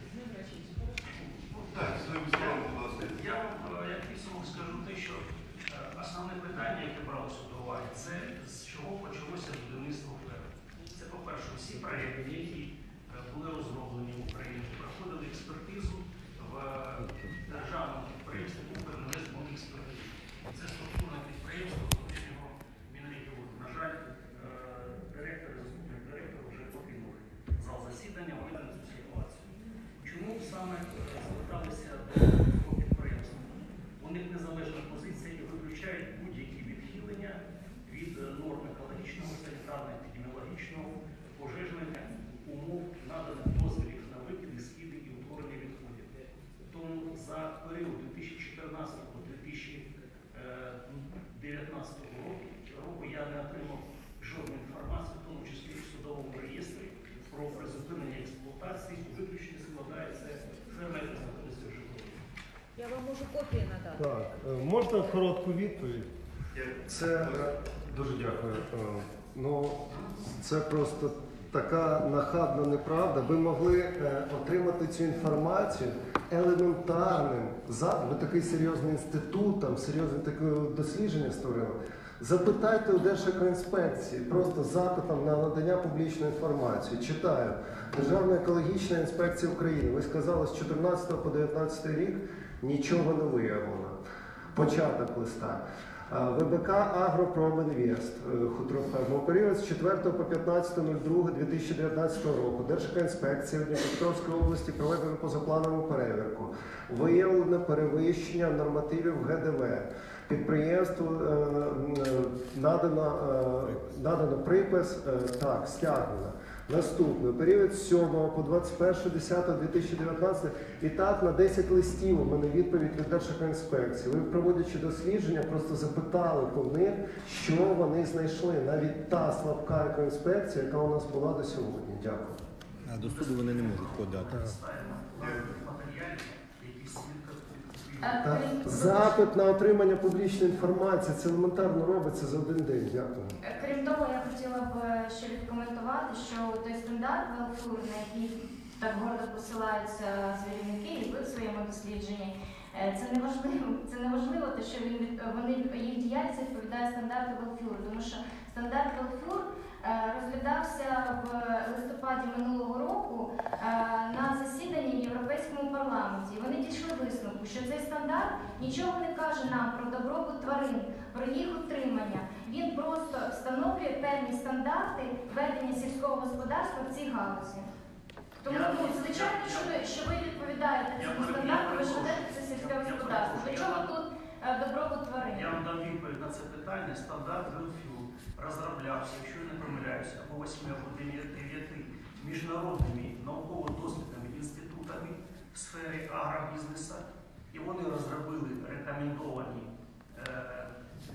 Так, своїм словом, будь ласка. Я вам, як підсумок, скажу те, що основне питання, яке бралося до уваги, це з чого почалося будівництво ферм. Це, по-перше, всі проєкти, які були розроблені в Україні, проходили експертизу в державному підприємстві «Укрінвестмонекспертизу». Це структурне підприємство колишнього Мінрегіону. На жаль, директор і заступник директора вже покинули зал засідання, вони на цю ситуацію. Чому саме зверталися до цього підприємства? У них незалежна позиція і виключають будь-які відхилення від норм екологічного, санітарно-епідеміологічного, пожежних умов, наданих дозволів на викиди, скиди і утворення відходів. Тому за період дві тисячі чотирнадцятого - дві тисячі дев'ятнадцятого року я не отримав жодної інформації, в тому числі в судовому реєстрі, про призупинення експлуатації, виключно складається ферма, яка знаходиться в Житомирі. Я вам можу копії надати. Так, можна коротку відповідь? Це дуже дякую. Ну, це просто така нахабна неправда. Ви могли е, отримати цю інформацію елементарним запитом. Ви такий серйозний інститут, там серйозне таке дослідження створили. Запитайте у Держекоінспекції просто запитом на надання публічної інформації. Читаю. Державна екологічна інспекція України. Ви сказали, з чотирнадцятого по дев'ятнадцятий рік нічого не виявлено. Початок листа. ВБК «Агропромінвест» Хутроферм. У період з четвертого по п'ятнадцяте друге дві тисячі дев'ятнадцятого року Держекоінспекція в Дніпропетровській області проведено позапланову перевірку. Виявлено перевищення нормативів ге де ве. Підприємству е, надано, е, надано припис, е, так, стягнено. Наступний період з сьомого по двадцять перше десяте дві тисячі дев'ятнадцятого і так на десять листів у мене відповідь від Держекоінспекції. Ви, проводячи дослідження, просто запитали по них, що вони знайшли. Навіть та слабка екоінспекція, яка у нас була до сьогодні. Дякую. А до суду вони не можуть подати. Так. Запит на отримання публічної інформації, це елементарно робиться за один день. Дякую. Крім того, я хотіла б ще відкоментувати, що той стандарт Велфур, на який так гордо посилаються звірівники, і ви в своєму дослідженні, це не важливо, це не важливо, те, що він, вони, їх діяльність відповідає стандарту Велфур, тому що стандарт Велфур розглядався в листопаді минулого року на засіданні в Європейському парламенті. І вони дійшли висновку, що цей стандарт нічого не каже нам про добробут тварин, про їх утримання. Він просто встановлює певні стандарти ведення сільського господарства в цій галузі. Тому, ну, звичайно, що ви, що ви відповідаєте цьому стандарту, ви ж ведете це сільське господарство. До чого тут добробут тварин? Я вам дам відповідь на це питання. Стандарт Велфур розроблявся, якщо я не помиляюся, або восьми, або дев'яти міжнародними науково-дослідними інститутами в сфері агробізнесу, і вони розробили рекомендовані е,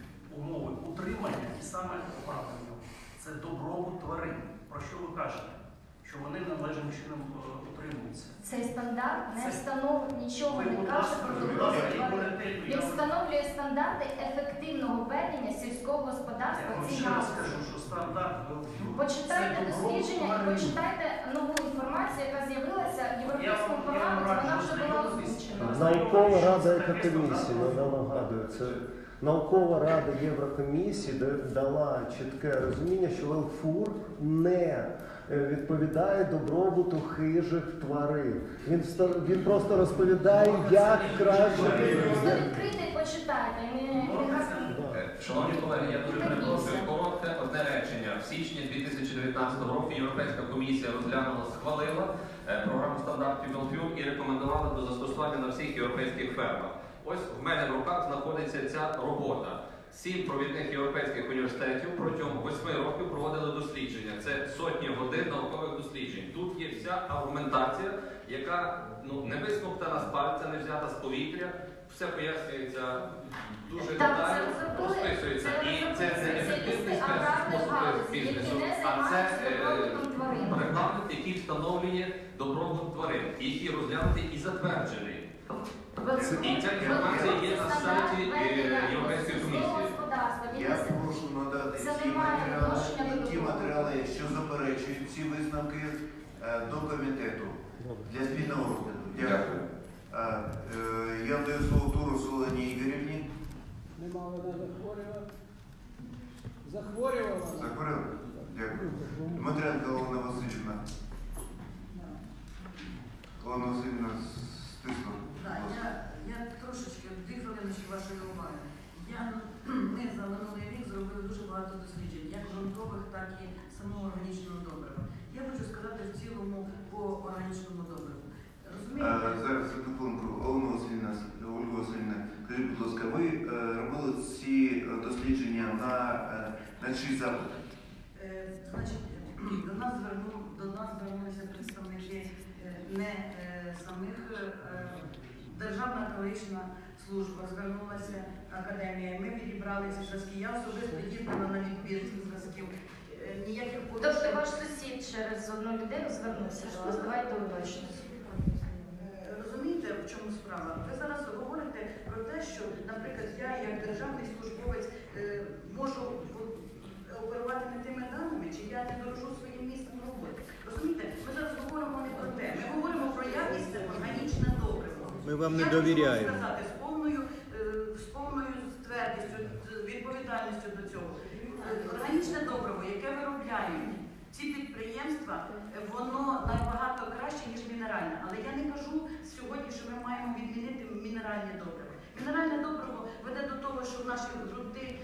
утримання і саме оправдання. Це добробут тварин. Про що ви кажете? Що вони належним чином е, утримуються. Цей стандарт не Це- встановлює нічого, Ви, не будь каже ласка, про будь добробут ласка, тварин. імунітет, Він я- встановлює стандарти ефективного ведення сільського Я господарства в вам цій ще раз галузі. скажу, що стандарт Велфю Почитайте це добробут дослідження і тварин. почитайте нову інформацію, яка з'явилася в Я Європейському вам- я вам парламенті, вона раджу вже була ознайомитись. озвучена. Наукова рада екокомісії, вона нагадує, це наукова рада Єврокомісії да- дала чітке розуміння, що Велфур не е, відповідає добробуту хижих тварин. Він, вста- він просто розповідає, як краще. Просто відкрийте і почитайте. і не- не- Е, Шановні колеги, я дуже перепрошую. Коротке одне речення. В січні дві тисячі дев'ятнадцятого року Європейська комісія розглянула, схвалила е, програму стандартів Велфю і рекомендувала до застосування на всіх європейських фермах. Ось в мене в руках знаходиться ця робота. Сім провідних європейських університетів протягом восьми років проводили дослідження. Це сотні годин наукових досліджень. Тут є вся аргументація, яка ну, не висмоктана з пальця, не взята з повітря. Все пояснюється дуже Так, детально, це розробили- розписується. це І це не розробили ефективний спеціалісти аграрної спосіб галузі, бізнесу, які не а це займаються е, добробутом тварин. регламент, який встановлює добробут тварин, який розглянутий і затверджений. І ця інформація є на сайті е, Європейської комісії. Я прошу надати Це ті не має матеріали, відношення до ті того. матеріали, що заперечують ці висновки е, до комітету для спільного розгляду. Дякую. Е, е, Я даю слово Туру Солоні Ігорівні. Нема вона захворювала. Захворювала. Захворіли? Дякую. Дмитренко Олена Васильівна. Олена Васильівна стисла. Так, я, я трошечки, дві хвилиночки вашої уваги. Я, ми за минулий рік зробили дуже багато досліджень, як ґрунтових, так і самого органічного добрива. Я хочу сказати в цілому по органічному добриву. Розумієте? А, зараз одну хвилинку. Олена Васильівна, Ольга Васильівна, скажіть, будь ласка, ви е, робили ці е, дослідження на, е, на чий запит? Е, Значить, до нас зверну, до нас звернулися представники е, не е, самих е, Державна екологічна служба звернулася академія. Ми відібрали ці зразки. Я особисто їздила на відбір цих зразків. Е, Ніяких Тобто порушень. ваш сусід через одну людину звернувся до вас. Давайте уточнити. Е, Розумієте, в чому справа? Ви зараз говорите про те, що, наприклад, я як державний службовець е, можу оперувати не тими даними, чи я не дорожу своїм місцем роботи. Розумієте, ми зараз говоримо не про те. Ми говоримо про якість органічне добриво. Ми вам не Я довіряємо. можу сказати з повною, е, з повною твердістю, з відповідальністю до цього. Е, Органічне добриво, яке виробляють ці підприємства, е, воно набагато краще, ніж мінеральне. Але я не кажу сьогодні, що ми маємо відмінити мінеральне добриво. Мінеральне добриво веде до того, що в наші ґрунти е,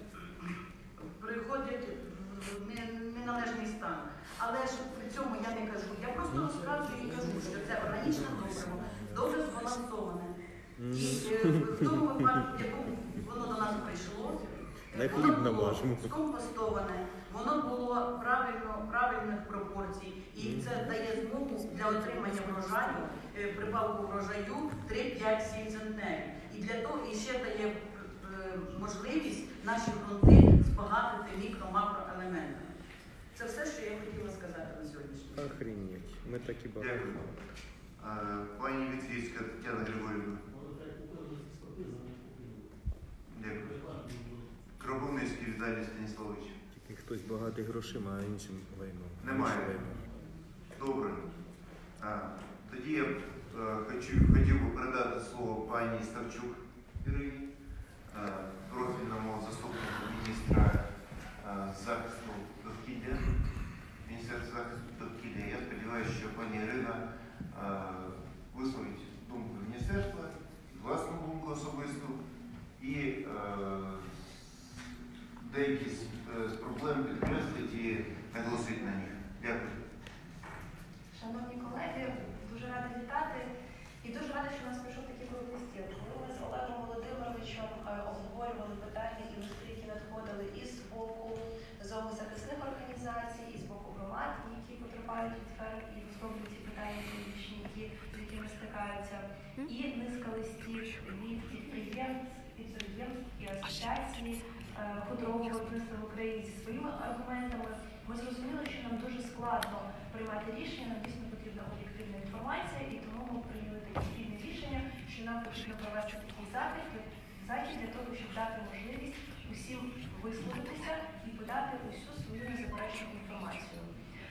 приходять в не- неналежний стан. Але ж при цьому я не кажу. Я просто розказую і кажу, що це органічне добриво, добре збалансоване. І е, в тому випадку, в якому воно до нас прийшло, Не воно хліб було намажемо. скомпостоване, воно було правильно, правильних пропорцій, і це дає змогу для отримання врожаю, е, прибавку врожаю три-п'ять-сім центнерів. І для того і ще дає е, можливість наші ґрунти збагатити мікро-макроелементами. Це все, що я хотіла сказати на сьогоднішній день. Охренеть. Ми такі багато. Дякую. Е, Пані Вітвіцька Тетяна Григорівна. Дякую. Кропивницький Віталій Станіславович. Тільки хтось багатий грошима, а іншим лайном. Немає. Інше лайно. Добре. А, тоді я б, е, хочу, хотів би передати слово пані Ставчук Ірині, е, профільному заступнику міністра е, захисту довкілля, Міністерства захисту довкілля. Я сподіваюся, що пані Ірина е, висловить думку міністерства, власну думку особисту і е, деякі з, е, з проблем підкреслить і наголосить на них. Дякую. Шановні колеги, дуже рада вітати і дуже рада, що у нас прийшов такий круглий стіл. Коли ми з Олегом Володимировичем е, обговорювали питання і листи, які надходили і з боку зоозахисних організацій, і з боку громад, які потрапляють від ферм і висловлюють ці питання екологічні, які, з якими стикаються, і низка листів від підприємств, підприємств і асоціацій, е, хутрового виробництва в Україні зі своїми аргументами. Ми зрозуміли, що нам дуже складно приймати рішення, нам дійсно потрібна об'єктивна інформація, і тому ми прийняли таке спільне рішення, що нам потрібно провести такий захід, захід для того, щоб дати можливість усім висловитися і подати усю свою незаперечну інформацію.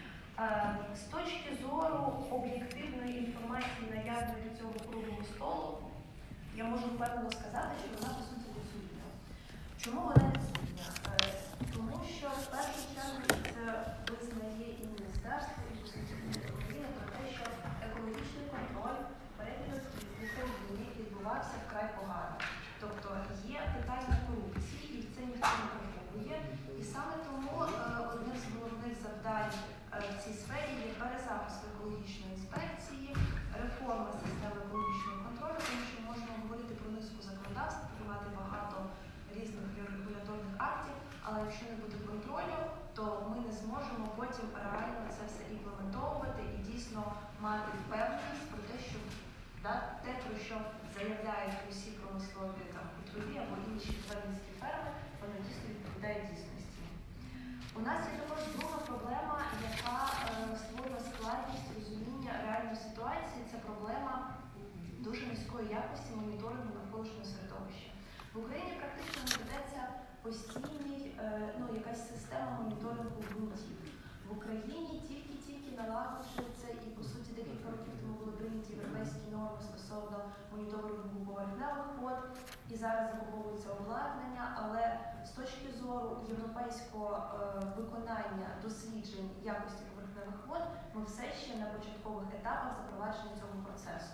З точки зору об'єктивної інформації, наявної до цього круглого столу, я можу впевнено сказати, що вона, по суті, відсутня. Чому вона відсутня? Тому що, в першу чергу, це визнає і міністерство, і Конституційна України про те, що екологічний контроль перед України відбувався вкрай погано. Тобто є питання корупції, і це ніхто не контролює. І саме тому одним з головних завдань в цій сфері є перезапуск екологічної інспекції, реформа системи екологічного контролю, тому що можна говорити про низку законодавств, приймати багато різних регуляторних актів, але якщо не буде контролю, то ми не зможемо потім реально це все імплементовувати і дійсно мати впевненість про те, що да, те, про що заявляють усі промислові там хутрові або інші фермерські ферми, воно дійсно відповідає дійсності. У нас є також друга проблема, яка е, створює складність розуміння реальної ситуації. Це проблема дуже низької якості моніторингу навколишнього середовища. В Україні практично не ведеться постійний, е, ну, якась система моніторингу ґрунтів. В Україні тільки-тільки налагоджується, і по суті декілька років тому були прийняті європейські норми стосовно моніторингу поверхневих вод, і зараз закуповується обладнання, але з точки зору європейського е, виконання досліджень якості поверхневих вод ми все ще на початкових етапах запровадження цього процесу.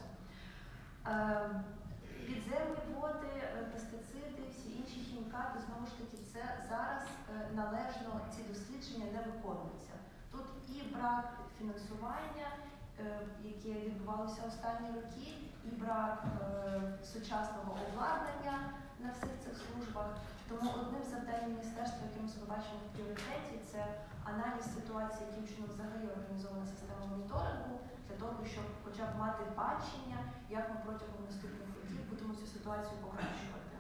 Е, Підземні води, пестициди, всі інші хімікати, знову ж таки, це зараз е, належно ці дослідження не виконуються. Тут і брак фінансування, е, яке відбувалося останні роки, і брак е, сучасного обладнання на всіх цих службах. Тому одним з завдань міністерства, яке ми себе бачимо в пріоритеті, це аналіз ситуації, яким чином взагалі організована система моніторингу, для того, щоб хоча б мати бачення, як ми протягом наступних років будемо цю ситуацію покращувати.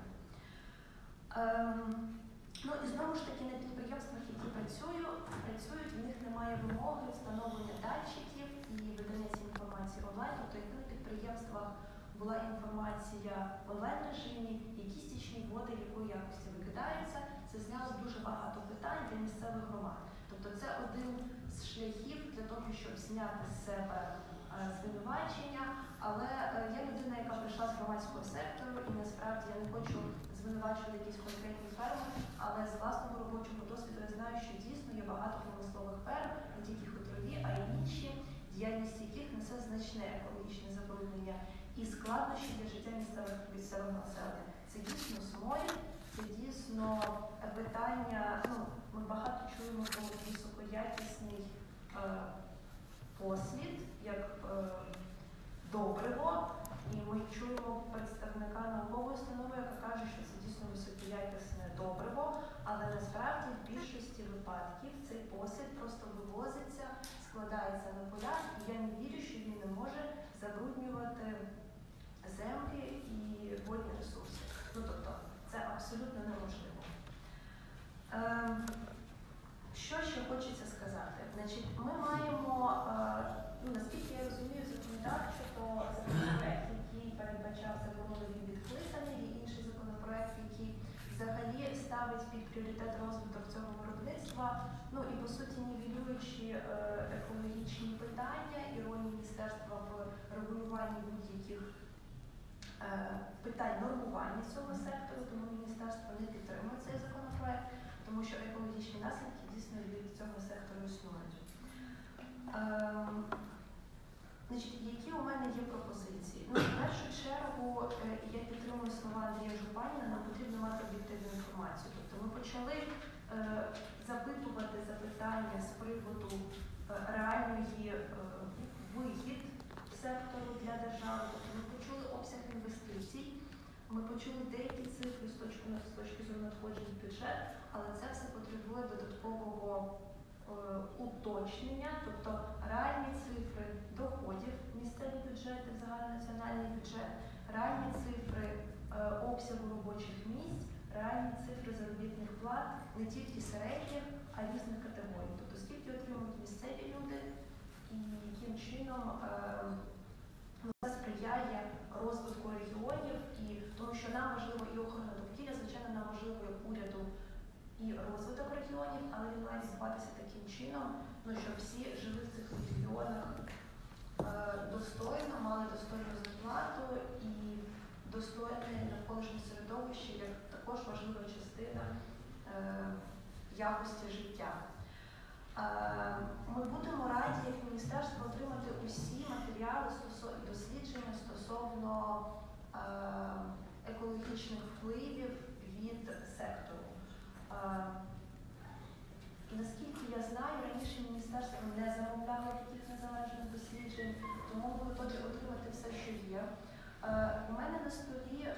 Ем, ну і знову ж таки на підприємствах, які працюють, працюють, в них немає вимоги встановлення датчиків і видання цієї інформації онлайн. Тобто, якби на підприємствах була інформація в онлайн-режимі, які стічні води, якої якості викидаються, це зняло дуже багато питань для місцевих громад. Тобто це один з шляхів для того, щоб зняти з себе е, звинувачення, але е, я людина, яка прийшла з громадського сектору, і насправді я не хочу звинувачувати якісь конкретні ферми, але з власного робочого досвіду я знаю, що дійсно є багато промислових ферм, не тільки хутрові, а й інші, діяльність яких несе значне екологічне забруднення і складнощі для життя місцевих місцевого населення. Це дійсно сморід, це дійсно питання, ну, ми багато чуємо про високоякісний е, послід, як е, добриво, і ми чуємо представника наукової установи, яка каже, що це дійсно високоякісне добриво, але насправді в більшості випадків цей послід просто вивозиться, складається на полях, і я не вірю, що він не може забруднювати землі і водні ресурси. Ну, тобто, це абсолютно неможливо. Ем, що ще хочеться сказати? Значить, ми маємо, е, ну, наскільки я розумію, законодавчо, то законопроект, який передбачав законом, він відкликаний, і інший законопроект, який взагалі ставить під пріоритет розвиток цього виробництва, ну і по суті нівелюючи е, екологічні питання і роль міністерства в регулюванні будь-яких е, питань нормування цього сектору, тому міністерство не підтримує цей законопроект, тому що екологічні наслідки дійсно від цього сектору існують. Е, Значить, які у мене є пропозиції? Ну, в першу чергу, я підтримую слова Андрія Жупаніна, нам потрібно мати об'єктивну інформацію. Тобто ми почали е, запитувати запитання з приводу е, реальної е, вигід сектору для держави. Тобто ми почули обсяг інвестицій, ми почули деякі цифри з точки, з точки зору надходжень в бюджет, але це все потребує додаткового уточнення, тобто реальні цифри доходів в місцеві бюджети, в загальнонаціональний бюджет, реальні цифри е, обсягу робочих місць, реальні цифри заробітних плат не тільки середніх, а й різних категорій. Тобто скільки отримують місцеві люди і яким чином е, це сприяє розвитку регіонів, і тому що нам важливо і охорона довкілля, звичайно, нам важливо і уряду і розвиток регіонів, але він має відбуватися таким чином, ну, щоб всі жили в цих регіонах е, достойно, мали достойну зарплату і достойне навколишнє середовище як також важлива частина е, якості життя. Е, ми будемо раді, як міністерство, отримати усі матеріали стосовно дослідження стосовно е, екологічних впливів від сектору. Е, наскільки я знаю, раніше міністерство не замовляло таких незалежних досліджень, тому ми готові отримати все, що є. У мене на столі е,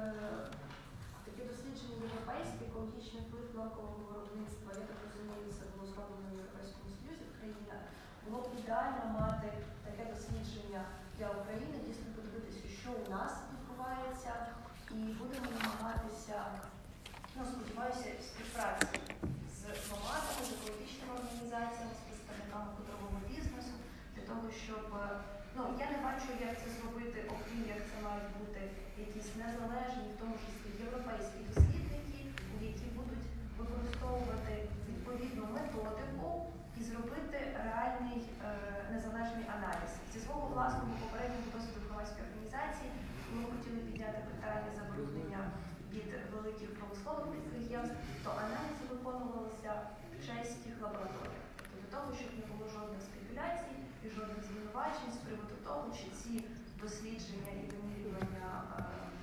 таке дослідження європейське, екологічний вплив наукового виробництва. Я так розумію, це було зроблено в Європейському Союзі в країнах. Було б ідеально мати таке дослідження для України, дійсно подивитися, що у нас відбувається, і будемо намагатися, ну, сподіваюся, в співпраці з громадами, з екологічними організаціями, з представниками хутрового бізнесу, для того, щоб ну, я не бачу, як це зробити, окрім як це мають бути якісь незалежні, в тому числі європейські дослідники, які будуть використовувати відповідну методику і зробити реальний е, незалежний аналіз. Зі свого власного попереднього досвіду громадської організації ми хотіли підняти питання забруднення від великих промислових підприємств, то аналізи виконувалися в чеських лабораторіях. Тобто для того, щоб не було жодних спекуляцій і жодних звинувачень з приводу того, чи ці дослідження і вимірювання, е,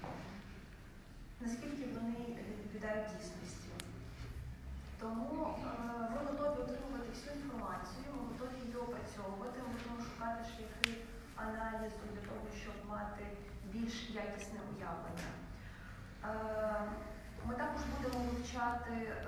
наскільки вони відповідають дійсності. Тому е, ми готові отримувати всю інформацію, ми готові її опрацьовувати, ми будемо шукати шляхи аналізу для того, щоб мати більш якісне уявлення. Е, ми також будемо вивчати, е,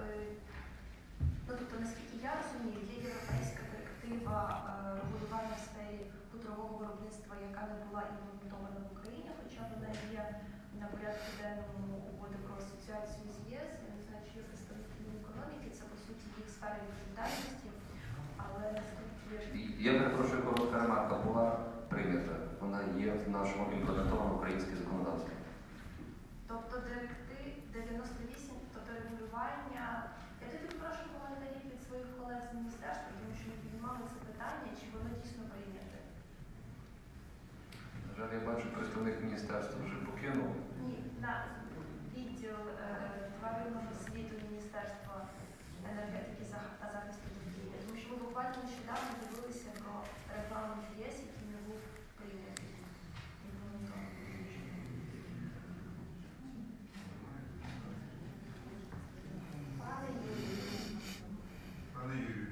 ну, тобто, наскільки я розумію, є європейська директива е, регулювання в сфері хутрового виробництва, яка не була імплементована в Україні, хоча вона є на порядку денному угоди про асоціацію з ЄС. Я не знаю, чи є представники економіки, це по суті їх сфера відповідальності, але наскільки... Я перепрошую, коротка ремарка була прийнята, вона є в нашому імплементованому українське законодавство. Тобто директив дев'яносто вісім, тобто регулювання. Я тоді прошу коментарів від своїх колег з міністерства, тому що ми піднімали це питання, чи воно дійсно прийняте. На жаль, я бачу, представник міністерства вже покинув. Ні, на відділ е, тваринного світу Міністерства енергетики та захисту довкілля. Тому що ми буквально нещодавно дивилися про регламент ЄС, який не був прийнятий. Пане Юрію. Пане Юрію.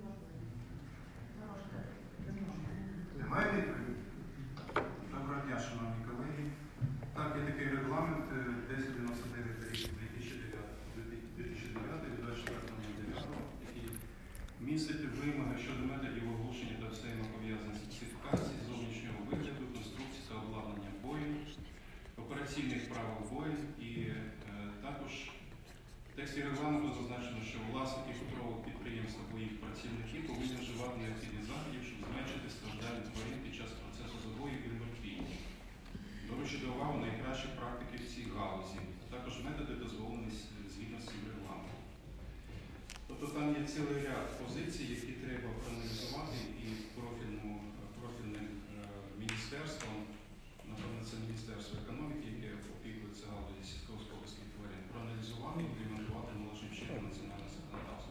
Немає відповіді? Доброго дня, шановні колеги. Так, є такий регламент десять дев'яносто дев'ять дві тисячі дев'ятий від двадцять четвертого дев'ятого, який містить вимоги щодо методів оголошення та взаємопов'язаних специфікацій, зовнішнього вигляду, конструкції та обладнання боїн, операційних правил боїн і е, також в тексті регламенту зазначено, що власники хутрового підприємства або їх працівники повинні вживати необхідних заходів, щоб зменшити страждання тварин під час процесу забою і мертвіння. Доручити увагу найкращі практики в цій галузі, а також методи дозволені згідно з цим регламентом. Тобто там є цілий ряд позицій, які треба проаналізувати і профільному, профільним е, міністерством, напевно, це Міністерство економіки, яке опікується галузі сільськогосподарських тварин, проаналізувати і імплементувати належним чином національне законодавство.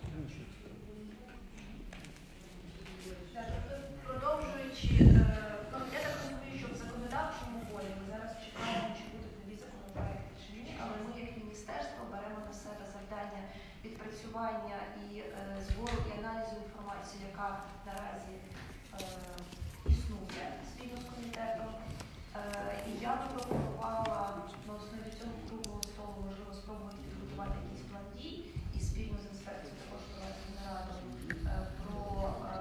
Продовжуючи, ну, я так розумію, що в законодавчому полі ми зараз чекаємо, чи будуть нові законопроекти чи ні, але ми як міністерство беремо на себе завдання відпрацювання і е, збору і аналізу інформації, яка наразі е, існує спільно з комітетом. Е, і я би пропонувала на основі цього круглого столу, можливо, спробувати підготувати якийсь план дій і спільно з інспекцією також провести нараду е, про е,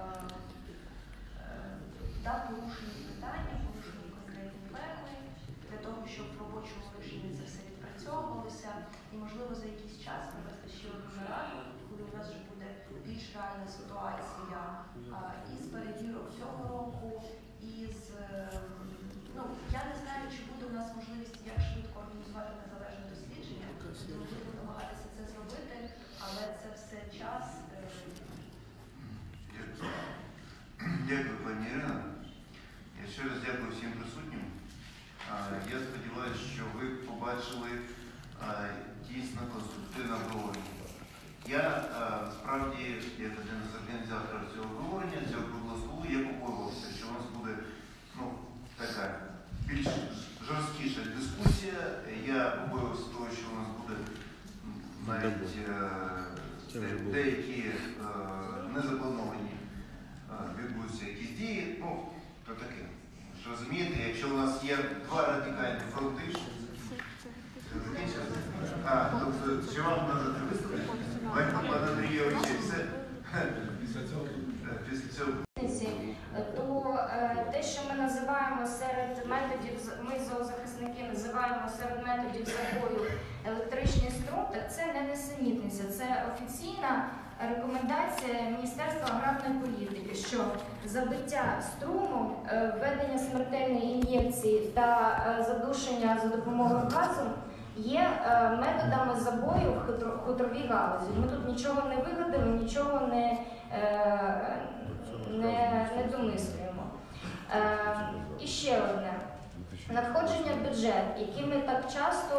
да, порушені питання, порушені конкретні ферми, для того, щоб в робочому режимі це все відпрацьовувалося. І можливо, за якийсь час навести ще одну нараду, коли у нас вже буде більш реальна ситуація а, із перевірок цього року, із, е, ну, я не знаю, чи буде у нас можливість як швидко організувати незалежне дослідження, ми будемо намагатися це зробити, але це все час. Е, Дякую, пані Ірина. Я ще раз дякую всім присутнім. Я сподіваюся, що ви побачили дійсно конструктивне обговорення. Я справді, як один з організаторів цього обговорення, цього круглого столу, я побоювався, що у нас буде ну, така більш жорсткіша дискусія. Я побоювався того, що у нас буде навіть деякі незаплановані відбудуться якісь дії, ну, то таке. Розумієте, якщо у нас є два радикальні фронти, а, тобто, чи вам треба виступити? Пан Андрійович, все? Після цього? Після цього. То е, те, що ми називаємо серед методів, ми зоозахисники називаємо серед методів забою електричний струм, так це не несенітниця, це офіційна рекомендація Міністерства аграрної політики, що забиття струмом, введення смертельної ін'єкції та задушення за допомогою газу є методами забою в хутровій галузі. Ми тут нічого не вигадали, нічого не, не, не домислюємо. І ще одне. Надходження в бюджет, якими так часто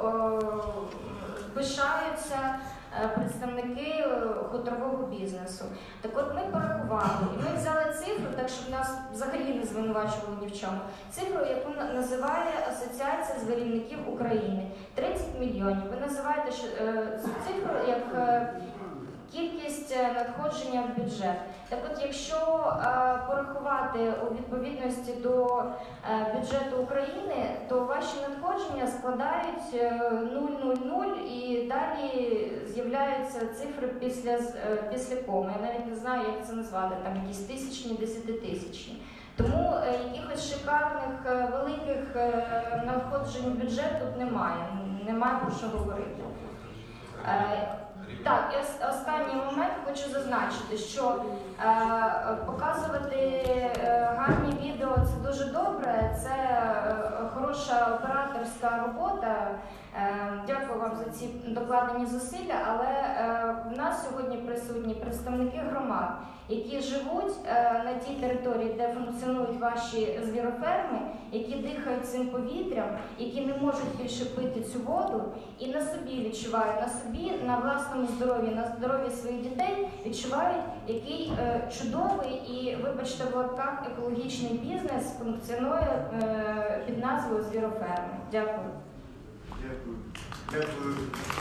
пишаються представники хутрового бізнесу. Так от ми порахували, і ми взяли цифру, так щоб нас взагалі не звинувачували ні в чому. Цифру, яку називає Асоціація зварівників України. тридцять мільйонів. Ви називаєте що, е, цю цифру як е, кількість надходження в бюджет. Так от, якщо е, порахувати у відповідності до е, бюджету України, то ваші надходження складають е, нуль нуль нуль і далі з'являються цифри після, е, після коми. Я навіть не знаю, як це назвати, там якісь тисячні, десятитисячні. Тому е, якихось шикарних е, великих е, надходжень в бюджет тут немає. Немає про що говорити. Е, Так, і останній момент хочу зазначити, що е, показувати е, гарні відео – це дуже добре, це е, хороша операторська робота. Е, дякую вам за ці докладені зусилля, але е, в нас сьогодні присутні представники громад, які живуть е, на тій території, де функціонують ваші звіроферми, які дихають цим повітрям, які не можуть більше пити цю воду і на собі відчувають, на собі, на власному здоров'ї, на здоров'ї своїх дітей відчувають, який е, чудовий і, вибачте, в лапках екологічний бізнес функціонує е, під назвою звіроферми. Дякую. Дякую. Дякую.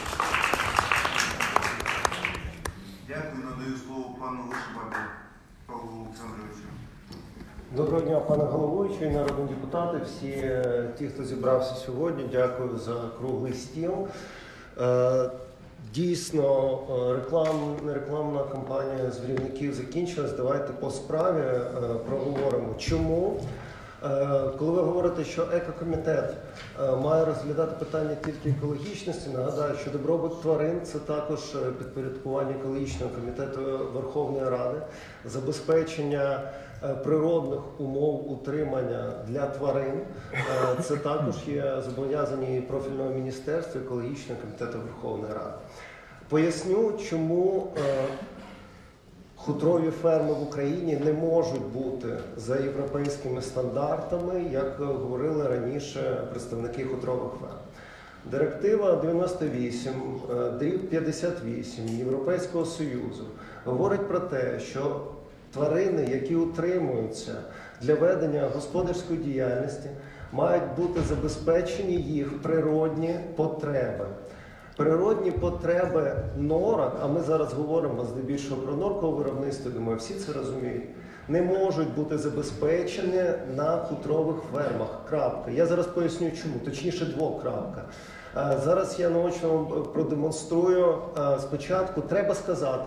Дякую. Надаю слово пану Вишибаку Павлу Олександровичу. Доброго дня, пане головуючий, народні депутати, всі е, ті, хто зібрався сьогодні. Дякую за круглий стіл. Е, Дійсно, реклам, рекламна кампанія звірівників закінчилась. Давайте по справі е, проговоримо. Чому? Коли ви говорите, що екокомітет має розглядати питання тільки екологічності, нагадаю, що добробут тварин – це також підпорядкування екологічного комітету Верховної Ради, забезпечення природних умов утримання для тварин – це також є зобов'язання профільного міністерства екологічного комітету Верховної Ради. Поясню, чому хутрові ферми в Україні не можуть бути за європейськими стандартами, як говорили раніше представники хутрових ферм. Директива дев'яносто вісім, дріб п'ятдесят вісім Європейського Союзу говорить про те, що тварини, які утримуються для ведення господарської діяльності, мають бути забезпечені їх природні потреби. Природні потреби норок, а ми зараз говоримо здебільшого про норкове виробництво, думаю, всі це розуміють, не можуть бути забезпечені на хутрових фермах. Крапка. Я зараз поясню чому, точніше двокрапка. Зараз я наочно вам продемонструю. Спочатку треба сказати,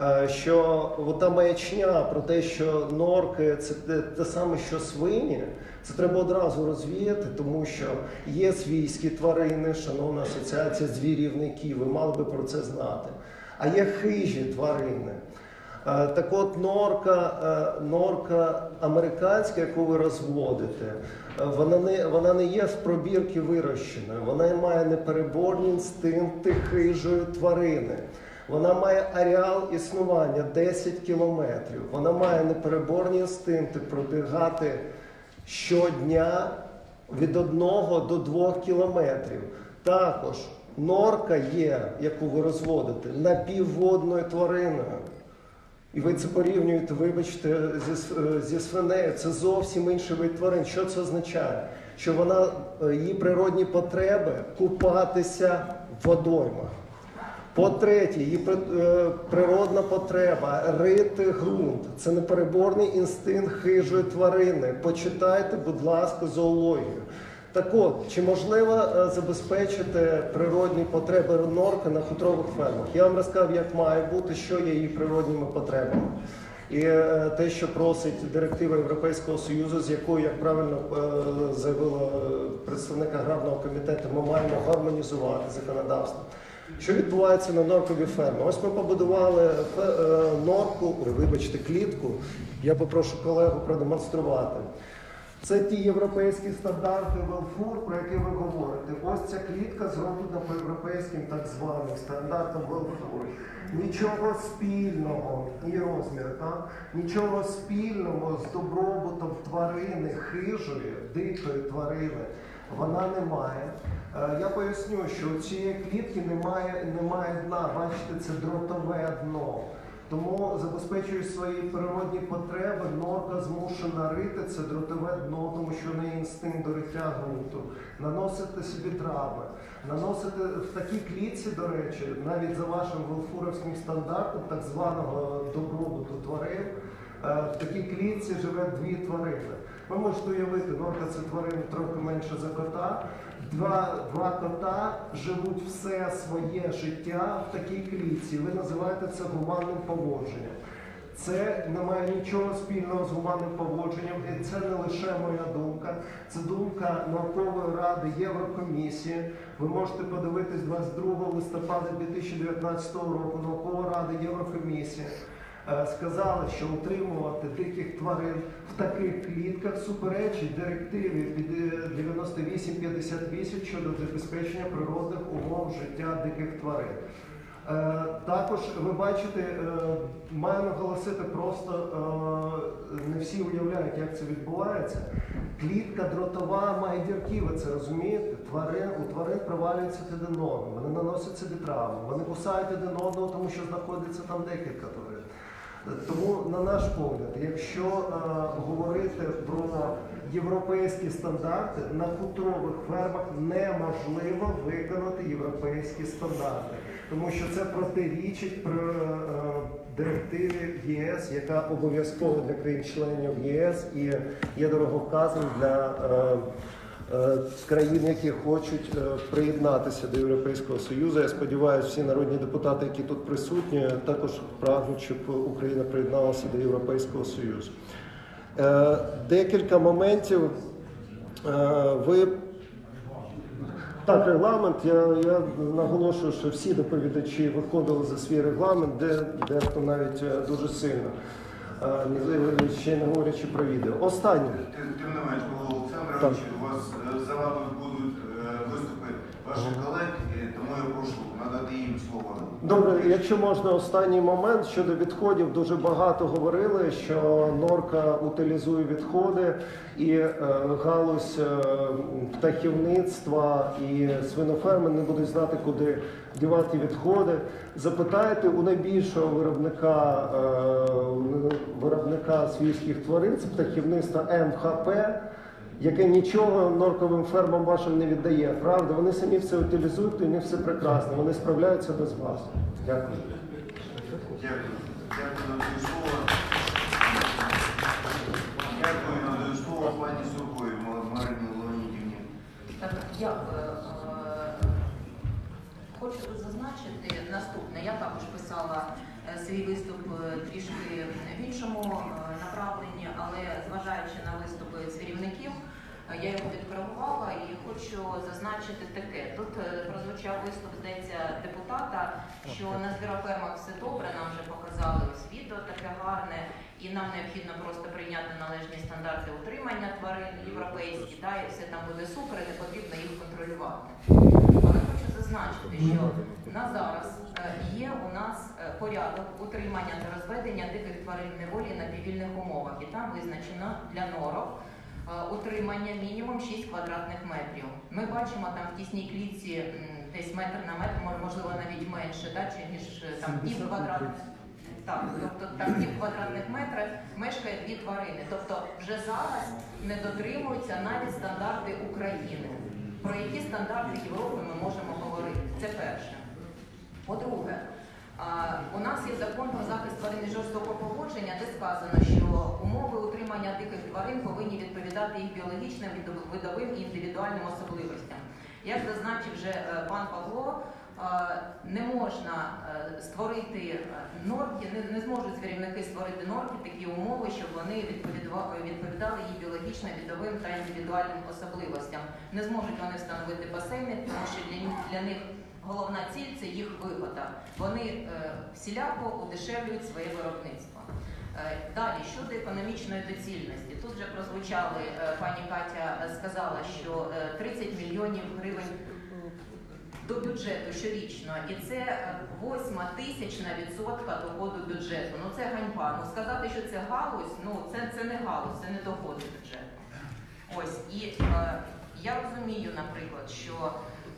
що ота маячня про те, що норки – це те саме, що свині, Це треба одразу розвіяти, тому що є свійські тварини, шановна асоціація звірівників, ви мали би про це знати. А є хижі тварини. Так от норка, норка американська, яку ви розводите, вона не, вона не є з пробірки вирощеною, вона має непереборні інстинкти хижої тварини. Вона має ареал існування десять кілометрів. Вона має непереборні інстинкти пробігати щодня від одного до двох кілометрів. Також норка є, яку ви розводите, напівводною твариною. І ви це порівнюєте, вибачте, зі, зі свинею. Це зовсім інший вид тварин. Що це означає? Що вона, її природні потреби купатися в водоймах. По-третє, її природна потреба рити ґрунт. Це непереборний інстинкт хижої тварини. Почитайте, будь ласка, зоологію. Так от, чи можливо забезпечити природні потреби норки на хутрових фермах? Я вам розказав, як має бути, що є її природніми потребами. І те, що просить директива Європейського Союзу, з якою, як правильно заявила представник аграрного комітету, ми маємо гармонізувати законодавство. Що відбувається на норковій фермі? Ось ми побудували норку, ой, вибачте, клітку. Я попрошу колегу продемонструвати. Це ті європейські стандарти Велфур, про які ви говорите. Ось ця клітка зроблена по європейським так званим стандартам Велфур. Нічого спільного, і розмір, так? Нічого спільного з добробутом тварини, хижої, дикої тварини, вона не має. Я поясню, що у цієї клітки немає, немає дна. Бачите, це дротове дно. Тому, забезпечуючи свої природні потреби, норка змушена рити це дротове дно, тому що в неї інстинкт до риття ґрунту, наносити собі трави, наносити в такій клітці, до речі, навіть за вашим велфуровським стандартом, так званого добробуту тварин, в такій клітці живе дві тварини. Ви можете уявити, норка це тварина трохи менше за кота. Два, два кота живуть все своє життя в такій клітці. Ви називаєте це гуманним поводженням. Це не має нічого спільного з гуманним поводженням. І це не лише моя думка. Це думка Наукової ради Єврокомісії. Ви можете подивитись двадцять другого листопада дві тисячі дев'ятнадцятого року Наукова рада Єврокомісії. Сказали, що утримувати диких тварин в таких клітках суперечить директиві дев'яносто вісім п'ятдесят вісім щодо забезпечення природних умов життя диких тварин. Також, ви бачите, маю наголосити просто, не всі уявляють, як це відбувається. Клітка дротова має дірки, ви це розумієте? Тварин, у тварин провалюються тидиноги, вони наносять собі травми, вони кусають один одного, тому що знаходиться там декілька тварин. Тому, на наш погляд, якщо е, говорити про європейські стандарти, на хутрових фермах неможливо виконати європейські стандарти, тому що це протирічить при е, директиві ЄС, яка обов'язкова для країн-членів ЄС і є дороговказом для е, країн, які хочуть приєднатися до Європейського Союзу. Я сподіваюся, всі народні депутати, які тут присутні, також прагнуть, щоб Україна приєдналася до Європейського Союзу. Декілька моментів. Ви... Так, регламент. Я, я наголошую, що всі доповідачі виходили за свій регламент, де дехто навіть дуже сильно. Ще не говорячи про відео. Останнє. Тим не менш, Павло Олександрович, у вас за вами будуть виступи ваших колег, тому я прошу надати їм слово. Добре, якщо можна, останній момент щодо відходів. Дуже багато говорили, що норка утилізує відходи і е, галузь е, птахівництва і свиноферми не будуть знати, куди дівати відходи. Запитайте у найбільшого виробника, е, виробника свійських тварин, це птахівництва Ем Ха Пе, яке нічого норковим фермам вашим не віддає. Правда, вони самі все утилізують, і не все прекрасно. Вони справляються без вас. Дякую. Дякую. Дякую за слово. Дякую за слово пані Сурковій Марині Леонідівні. Так, дякую. Хочу тут зазначити наступне. Я також писала свій виступ трішки в іншому направленні, але зважаючи на виступи цвірівників, Я його відкоригувала і хочу зазначити таке. Тут е, прозвучав виступ, здається, депутата, що на звірофермах все добре, нам вже показали ось відео таке гарне, і нам необхідно просто прийняти належні стандарти утримання тварин європейські, да, і все там буде супер, і не потрібно їх контролювати. Але хочу зазначити, що на зараз е, є у нас е, порядок утримання та розведення диких тварин неволі на довільних умовах, і там визначено для норок утримання мінімум шість квадратних метрів. Ми бачимо там в тісній клітці м, десь метр на метр, можливо навіть менше, да, чи ніж там пів квадратних. Так, тобто там пів квадратних метра мешкає дві тварини. Тобто вже зараз не дотримуються навіть стандарти України. Про які стандарти Європи ми можемо говорити? Це перше. По-друге, у нас є закон про захист тварин від жорстокого поводження, де сказано, що умови утримання диких тварин повинні відповідати їх біологічним, видовим і індивідуальним особливостям. Як зазначив вже пан Павло, не можна створити норки, не, не зможуть звірівники створити норки такі умови, щоб вони відповідали їх біологічним, видовим та індивідуальним особливостям. Не зможуть вони встановити басейни, тому що для, для них головна ціль – це їх вигода. Вони е, всіляко удешевлюють своє виробництво. Е, далі, щодо економічної доцільності. Тут вже прозвучали, е, пані Катя сказала, що е, тридцять мільйонів гривень до бюджету щорічно, і це восьма тисячна відсотка доходу бюджету. Ну це ганьба. Ну сказати, що це галузь, ну це, це не галузь, це не доходи бюджету. Ось, і е, я розумію, наприклад, що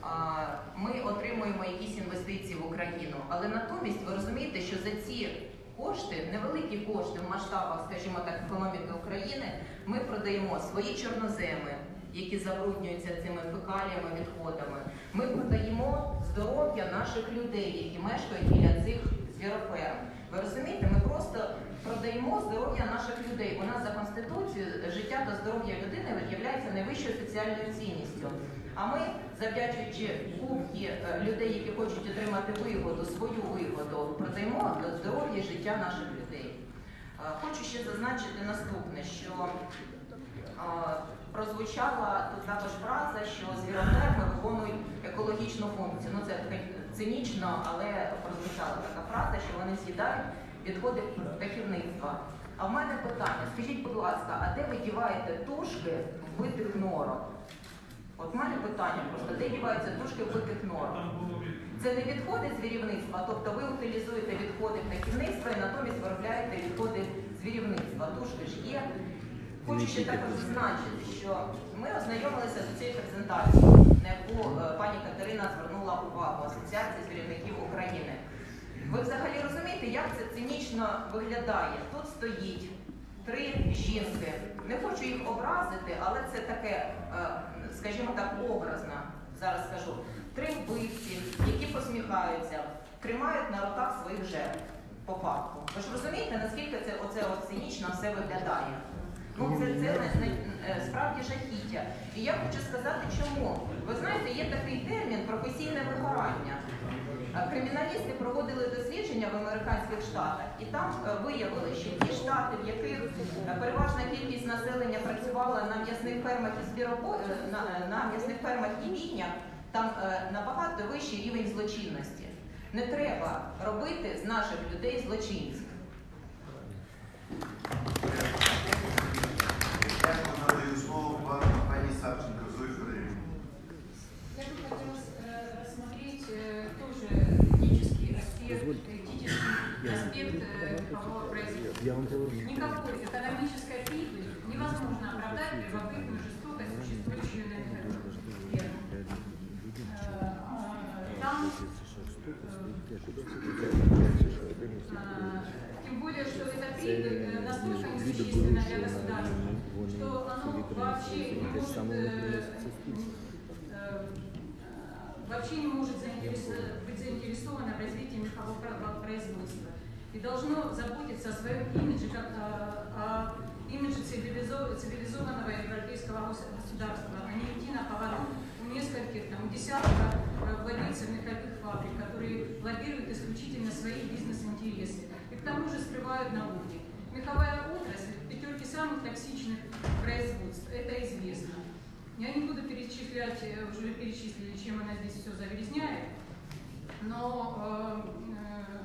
ми отримуємо якісь інвестиції в Україну, але натомість ви розумієте, що за ці кошти, невеликі кошти в масштабах, скажімо так, економіки України, ми продаємо свої чорноземи, які забруднюються цими фекаліями, відходами. Ми продаємо здоров'я наших людей, які мешкають біля цих звіроферм. Ви розумієте, ми просто продаємо здоров'я наших людей. У нас за Конституцією життя та здоров'я людини є найвищою соціальною цінністю. А ми, завдячуючи купки людей, які хочуть отримати вигоду, свою вигоду, продаємо здоров'я і життя наших людей. Хочу ще зазначити наступне, що прозвучала тут також фраза, що звіроферми виконують екологічну функцію. Ну це цинічно, але прозвучала така фраза, що вони з'їдають відходи птахівництва. А в мене питання, скажіть, будь ласка, а де ви діваєте тушки вбитих норок? От в мене питання просто, де діваються тушки вбитих норок? Це не відходи звірівництва, тобто ви утилізуєте відходи птахівництва і натомість виробляєте відходи звірівництва. Тушки ж є. Хочу ще також зазначити, що ми ознайомилися з цією презентацією, на яку пані Катерина звернула увагу Асоціації звірівників України. Ви взагалі розумієте, як це цинічно виглядає? Тут стоїть три жінки. Не хочу їх образити, але це таке, скажімо так, образно, зараз скажу. Три вбивці, які посміхаються, тримають на руках своїх жертв, по факту. Ви ж розумієте, наскільки це оце от цинічно все виглядає? Ну, це, це не, не, справді жахіття. І я хочу сказати, чому. Ви знаєте, є такий термін професійне вигорання. Криміналісти проводили дослідження в американських штатах, і там виявили, що ті штати, в яких переважна кількість населення працювала на м'ясних фермах і збіробо... на, на м'ясних фермах і мійнях, там набагато вищий рівень злочинності. Не треба робити з наших людей злочинців. Я бы хотела рассмотреть тоже этический аспект, этический аспект мехового производства. Никакой экономической прибыли невозможно оправдать первобытную жестокость, существующую на меховых. Там, тем более, что эта прибыль настолько несущественна для государства, что оно вообще не может, э, э, вообще не может быть заинтересовано в развитии мехового производства и должно заботиться о своем имидже, как о, о имидже цивилизованного европейского государства, а не идти на поводу у нескольких, там, десятков владельцев меховых фабрик, которые лоббируют исключительно свои бизнес-интересы и к тому же скрывают налоги. Меховая отрасль в пятерке самых токсичных производств, это известно. Я не буду перечислять, э, уже перечислили, чем она здесь все загрязняет, но э,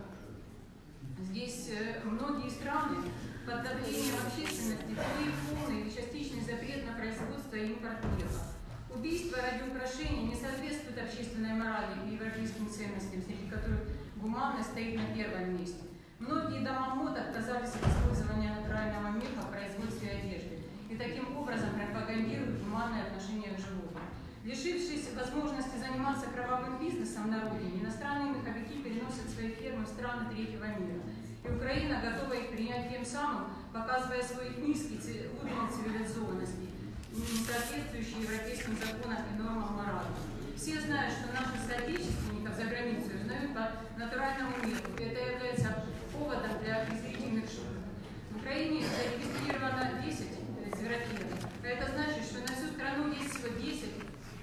э, здесь э, многие страны под давлением общественности ввели полный или частичный запрет на производство и импорт меха. Убийство ради украшения не соответствует общественной морали и европейским ценностям, среди которых гуманность стоит на первом месте. Многие дома мод отказались от использования натурального меха в производстве одежды и таким образом пропагандируют гуманное отношение к животным. Лишившись возможности заниматься кровавым бизнесом на родине, иностранные меховики переносят свои фермы в страны третьего мира. И Украина готова их принять тем самым, показывая свой низкий уровень цивилизованности, не соответствующий европейским законам и нормам морали. Все знают, что наших соотечественников за границей узнают по натуральному меху, и это является поводом для презрительных шуток. В Украине зарегистрировано десять звероферм. Это значит, что на всю страну есть всего десять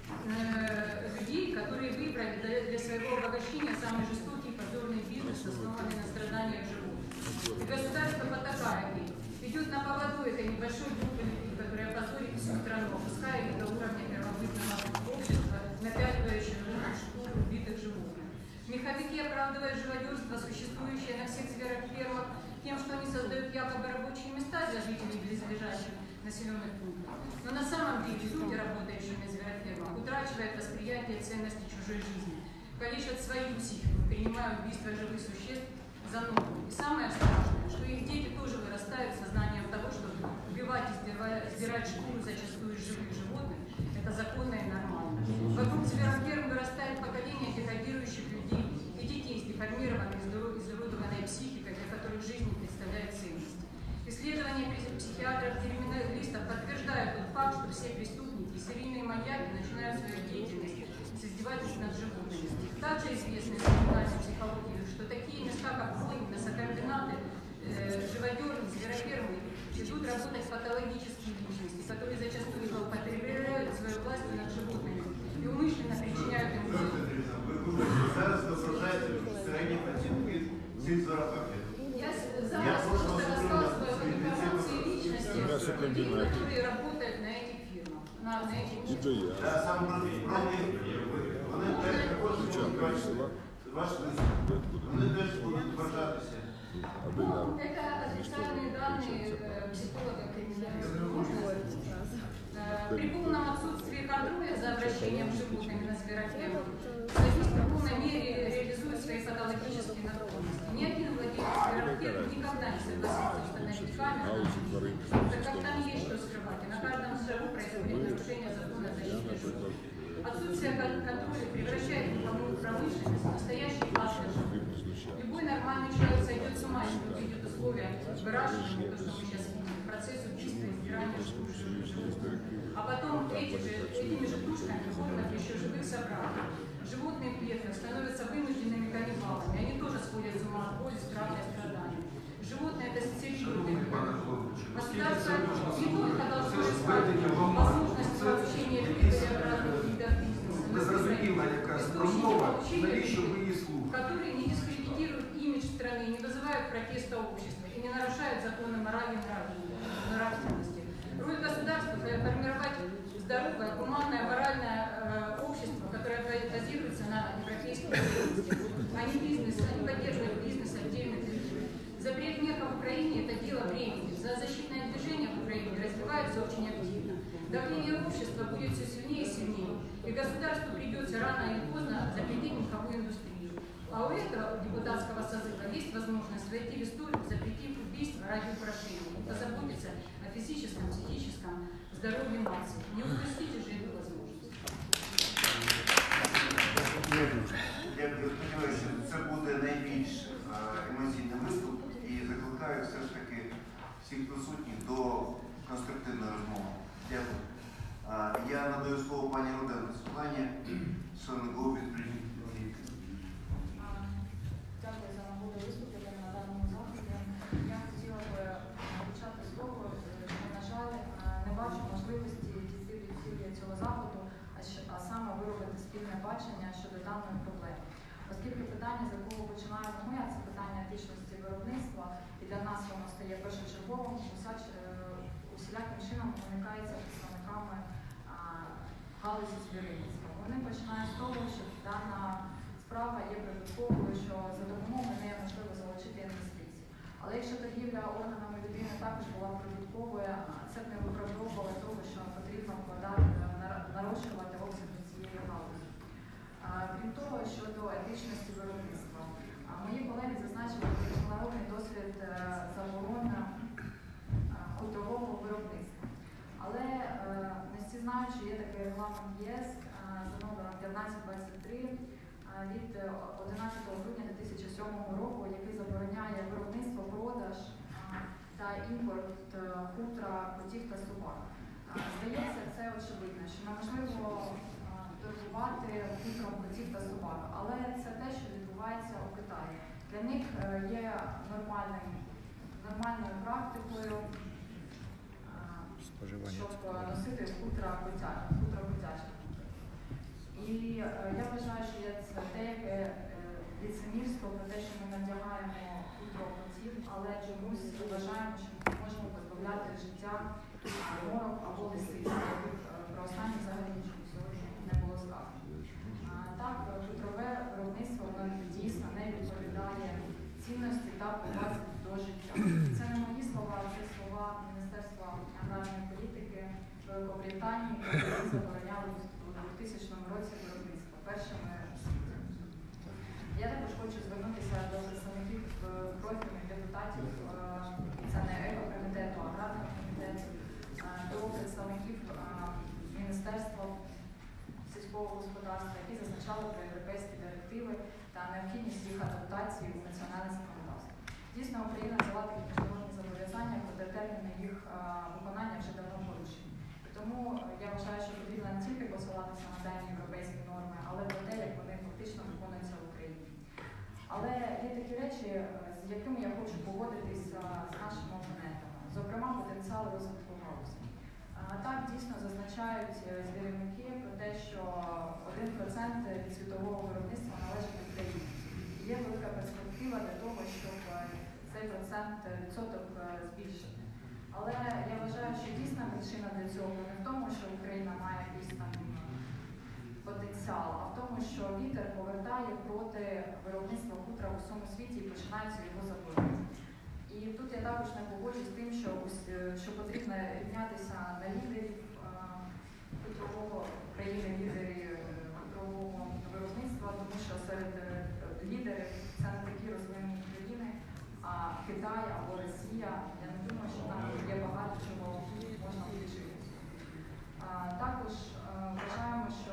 э, людей, которые выбрали для, для своего обогащения самый жестокий и позорный бизнес, основанный на страданиях животных. И государство потакает им, идет на поводу этой небольшой группы людей, которая позорит всю страну, опуская их до уровня первобытного общества, напятливающего шкуру убитых животных. Меховики оправдывают живодерство, существующее на всех зверофермах, тем, что они создают якобы рабочие места для жителей близлежащих населенных пунктов. Но на самом деле люди, работающие на зверофермах, утрачивают восприятие ценности чужой жизни, калечат свою психику, принимая убийство живых существ за норму. И самое страшное, что их дети тоже вырастают с сознанием того, что убивать и сдирать шкуру зачастую из живых животных – это законно и нормально. Вокруг звероферм вырастает поколение деградирующих людей и детей с деформированной, изуродованной психикой, для которых жизнь не представляет ценности. Исследования психиатров-криминалистов подтверждают тот факт, что все преступники, серийные маньяки начинают свою деятельность с издевательств над животными. Также известно из криминальной психологии, что такие места, как бойни, мясокомбинаты, э, живодерни, зверофермы, идут работать патологические личности, которые зачастую злоупотребляют свою власть над животными и умышленно причиняют им боль. Я зараз просто рассказываю об информации личности, людей, которые работают на этих фирмах, на, на этих фирмах. Да, сам вони теж хочуть бачити ваш лист. Вони теж будуть вважатися. Ну, это официальные данные э, психолога-криминалиста. Э, при полном отсутствии контроля за обращением с животными на звероферму, садист в полной мере реализует свои патологические наклонности. Ни один владелец зверофермы никогда не согласится установить камеру, так как там есть что скрывать, и на каждом шагу происходит нарушение закона о защите животных. Отсутствие контроля превращает меховую промышленность в настоящий класс животных. Любой нормальный человек сойдет с ума, если увидит условия выращивания, то, что мы сейчас видим, процесс убийства и сдирания шкур живых животных. А потом эти же, этими же пушками кормят еще живых собратьев. Животные в клетках становятся вынужденными каннибалами, они тоже сходят с ума от боли, страха и страданий. Животные – это стерильные люди. Государство не только должно искать возможность получения прибыли от разных видов бизнеса, но и источники которые не дискредитируют имидж страны, не вызывают протеста общества и не нарушают законы морали и нравственности. Роль государства – формировать здоровое, гуманное, моральное э, общество, которое базируется на европейских ценностях, а не бизнес, а не поддерживать бизнес отдельных людей. Запрет меха в Украине – это дело времени. Защитное движение в Украине развивается очень активно. Давление общества будет все сильнее и сильнее, и государству придется рано или поздно запретить меховую индустрию. А у этого депутатского созыва есть возможность войти в историю, запретив убийство ради украшения, и позаботиться о физическом, психическом здоровье нации. Не упустите же эту возможность. Я сподіваюся, що це буде найбільш емоційний виступ і закликаю все ж таки всіх присутніх до конструктивної розмови. Дякую. Я надаю слово пані Руденко Світлані, член групи відповідних. Дякую за нагоду виступити на даному заході. Я хотіла би почати з того, що, на жаль, не бачу можливості дійти до цілі цього заходу, а саме виробити спільне бачення щодо даної проблеми. Оскільки питання, з якого починаємо ми, а це питання етичності виробництва, і для нас воно стає першочерговим, усіляким чином уникається представниками галузі звіринництва. Вони починають з того, що дана справа є прибутковою, що за допомогою неї можливо залучити інвестиції. Але якщо торгівля органами людини також була прибутковою, це б не виправдовувало того, що потрібно вкладати, нарощувати обсяги цієї галузі. Крім того, щодо етичності виробництва, мої колеги зазначили міжнародний досвід заборони хутрового виробництва. Але не всі знають, що є такий регламент ЄС за номером п'ятнадцять двадцять три від одинадцятого грудня дві тисячі сьомого року, який забороняє виробництво, продаж та імпорт хутра, котів та собак. Здається, це очевидно, що неможливо торгувати хутром котів та собак, але це те, що відбувається у Китаї. Для них є нормальним, нормальною практикою, щоб носити хутра котячих. І я вважаю, що є це деяке ліцемірство про те, що ми надягаємо хутро котів, але чомусь вважаємо, що ми можемо позбавляти життя морок або лисиць, яких про останні взагалі нічого сьогодні не було сказано. Так, хутрове виробництво воно дійсно не відповідає цінності та повазі до життя. Це не мої слова, це слова Міністерства аграрної політики Великобританії, які забороняли у двохтисячному році виробництво першими в світі. Я також хочу звернутися до представників профільних депутатів, це не екокомітету, а аграрного комітету, до представників Міністерства сільського господарства, які зазначали про європейські директиви та необхідність їх адаптації у національне законодавство. Дійсно, Україна взяла такі міжнародні зобов'язання, проте терміни їх виконання вже давно порушені. Тому я вважаю, що потрібно не тільки посилатися на дані європейські норми, але про те, як вони фактично виконуються в Україні. Але є такі речі, з якими я хочу погодитися з нашими опонентами, зокрема потенціал розвитку галузі. Так, дійсно зазначають звірівники про те, що один процент від світового виробництва належить Україні. Є велика перспектива для того, щоб цей процент відсоток збільшити. Але я вважаю, що дійсна причина для цього не в тому, що Україна має якийсь там потенціал, а в тому, що вітер повертає проти виробництва хутра у всьому світі і починається його заборони. І тут я також не погоджуюсь з тим, що, що потрібно рівнятися на лідерів хутрового країни, лідерів хутрового виробництва, тому що серед лідерів це не такі розвинені країни, а Китай або Росія. Я не думаю, що там є багато чого можна вирішити. Також вважаємо, що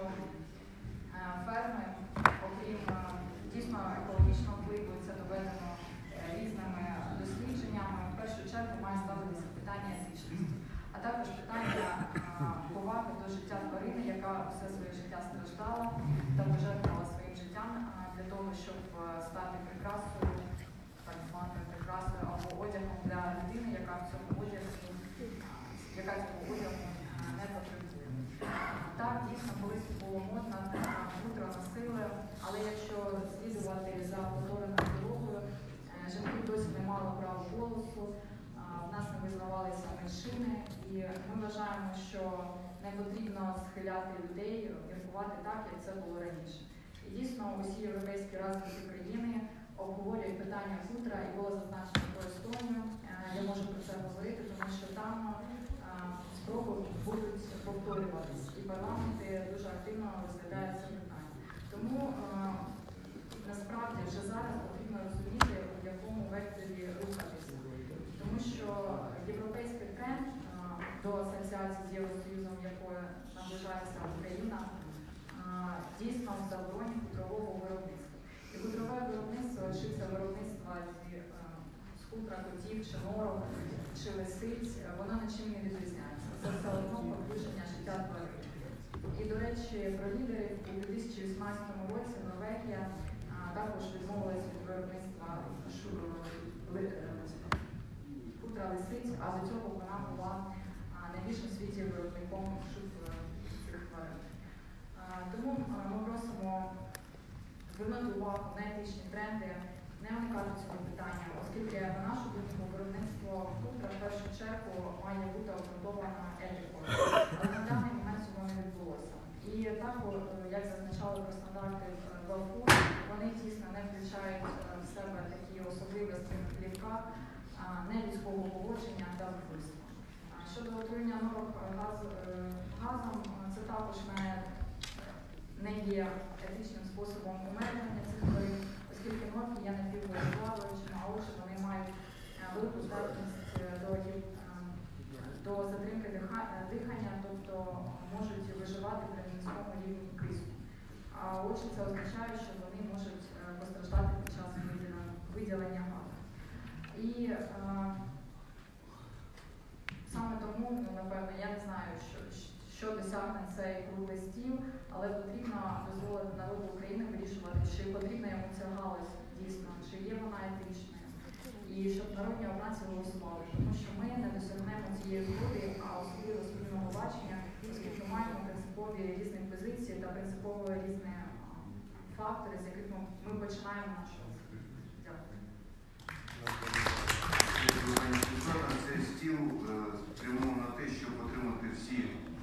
ферми, окрім дійсно екологічного впливу, це доведено різними дослідженнями, в першу чергу має ставитися питання етичності, а також питання поваги до життя тварини, яка все своє життя страждала та пожертвувала своїм життям для того, щоб стати прикрасою, так званою прикрасою або одягом для людини, яка в цьому одягу, яка цього одягу не потребує. Так, дійсно, колись було модно, хутро носили, але якщо слідувати за повтореною дорогою, жінки досі не мали права голосу, в нас не визнавалися меншини, і ми вважаємо, що не потрібно схиляти людей, міркувати так, як це було раніше. І дійсно, усі європейські розвиті країни обговорюють питання хутра, і було зазначено про Естонію. Я можу про це говорити, тому що там спроби будуть повторюватись, і парламенти дуже активно розглядають це питання. Тому насправді вже зараз потрібно розуміти, в якому векторі рухатися. Тому що європейський тренд до асоціації з Євросоюзом, якою наближається Україна, дійсно в забороні хутрового виробництва. І хутрове виробництво, чи це виробництво з хутра, котів, чи норок, чи лисиць, воно нічим не відрізняється. Це все одно порушення життя тварин. І, до речі, про лідерів у дві тисячі вісімнадцятому році Норвегія також відмовилась від виробництва хутра лисиць, а до цього вона була найбільшим в світі виробником шуб цих тварин. Тому ми просимо звернути увагу на етичні тренди, не уникати цього питання, оскільки, на нашу думку, виробництво хутра в першу чергу має бути обґрунтовано етикою. Але на даний момент цього не відбулося. І також, як зазначали про стандарти ВАФУ, вони дійсно не включають в себе такі особливості плівка нелюдського поводження та вбивства. Щодо отруєння норок газ, газом, це також не, не є етичним способом умернення цих тварин, оскільки норки є напівплаваючими, а отже вони мають велику здатність до, до затримки дихання, тобто можуть виживати при низькому рівні кисню. А отже, це означає, що вони можуть постраждати під час виділення газу. І а, саме тому, ну, напевно, я не знаю, що, що досягне цей круглий стіл, але потрібно дозволити народу України вирішувати, чи потрібна йому ця галузь дійсно, чи є вона етичною. І щоб народні обранці голосували, тому що ми не досягнемо цієї згоди, а особливо спільного бачення, оскільки маємо принципові різні позиції та принципово різні фактори, з яких ми, ми починаємо нашу роботу. Дякую. Цей стіл спрямований на те, щоб отримати всі,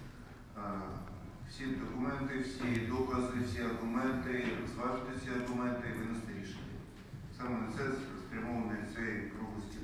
всі документи, всі докази, всі аргументи, зважити ці аргументи і винести рішення. Саме на це спрямований цей круглий стіл.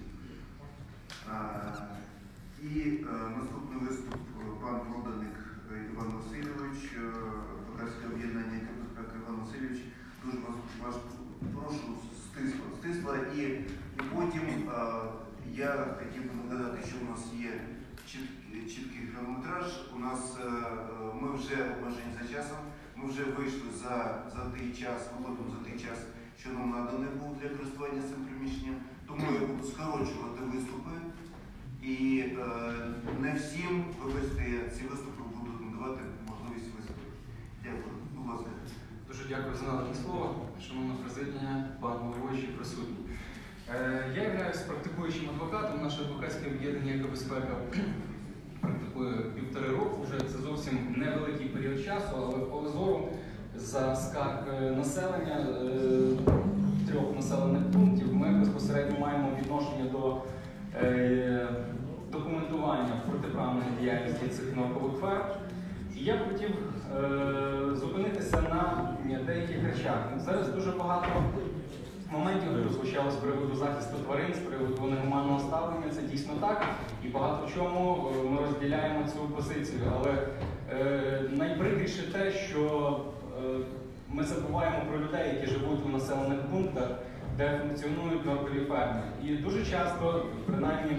І наступний виступ пан Проданик Іван Васильович, Адвокатське об'єднання «Безпека» Іван Васильович. Дуже вас, вас прошу стисло, стисло і, і потім а, я хотів би нагадати, що у нас є чіткий, чіткий хронометраж. У нас а, ми вже обмежені за часом, ми вже вийшли за, за той час, виходимо за той час, що нам наданий був для користування цим приміщенням. Тому я буду скорочувати виступи. І а, не всім, вибачте, ці виступи будуть надавати можливість виступити. Дякую. Будь ласка. Дуже дякую за надане слово, шановна президія, пан головуючий, присутні. Е, я являюсь практикуючим адвокатом, наше адвокатське об'єднання «Екобезпека» практикує півтори року, вже це зовсім невеликий період часу, але в поле зору за скарг населення е, трьох населених пунктів ми безпосередньо маємо відношення до е, документування протиправної діяльності цих норкових ферм. І я б хотів е, зупинитися на деяких речах. Зараз дуже багато моментів прозвучало з приводу захисту тварин, з приводу негуманного ставлення, це дійсно так. І багато в чому ми розділяємо цю позицію. Але е, найприкріше те, що е, ми забуваємо про людей, які живуть у населених пунктах, де функціонують норкові ферми. І дуже часто, принаймні,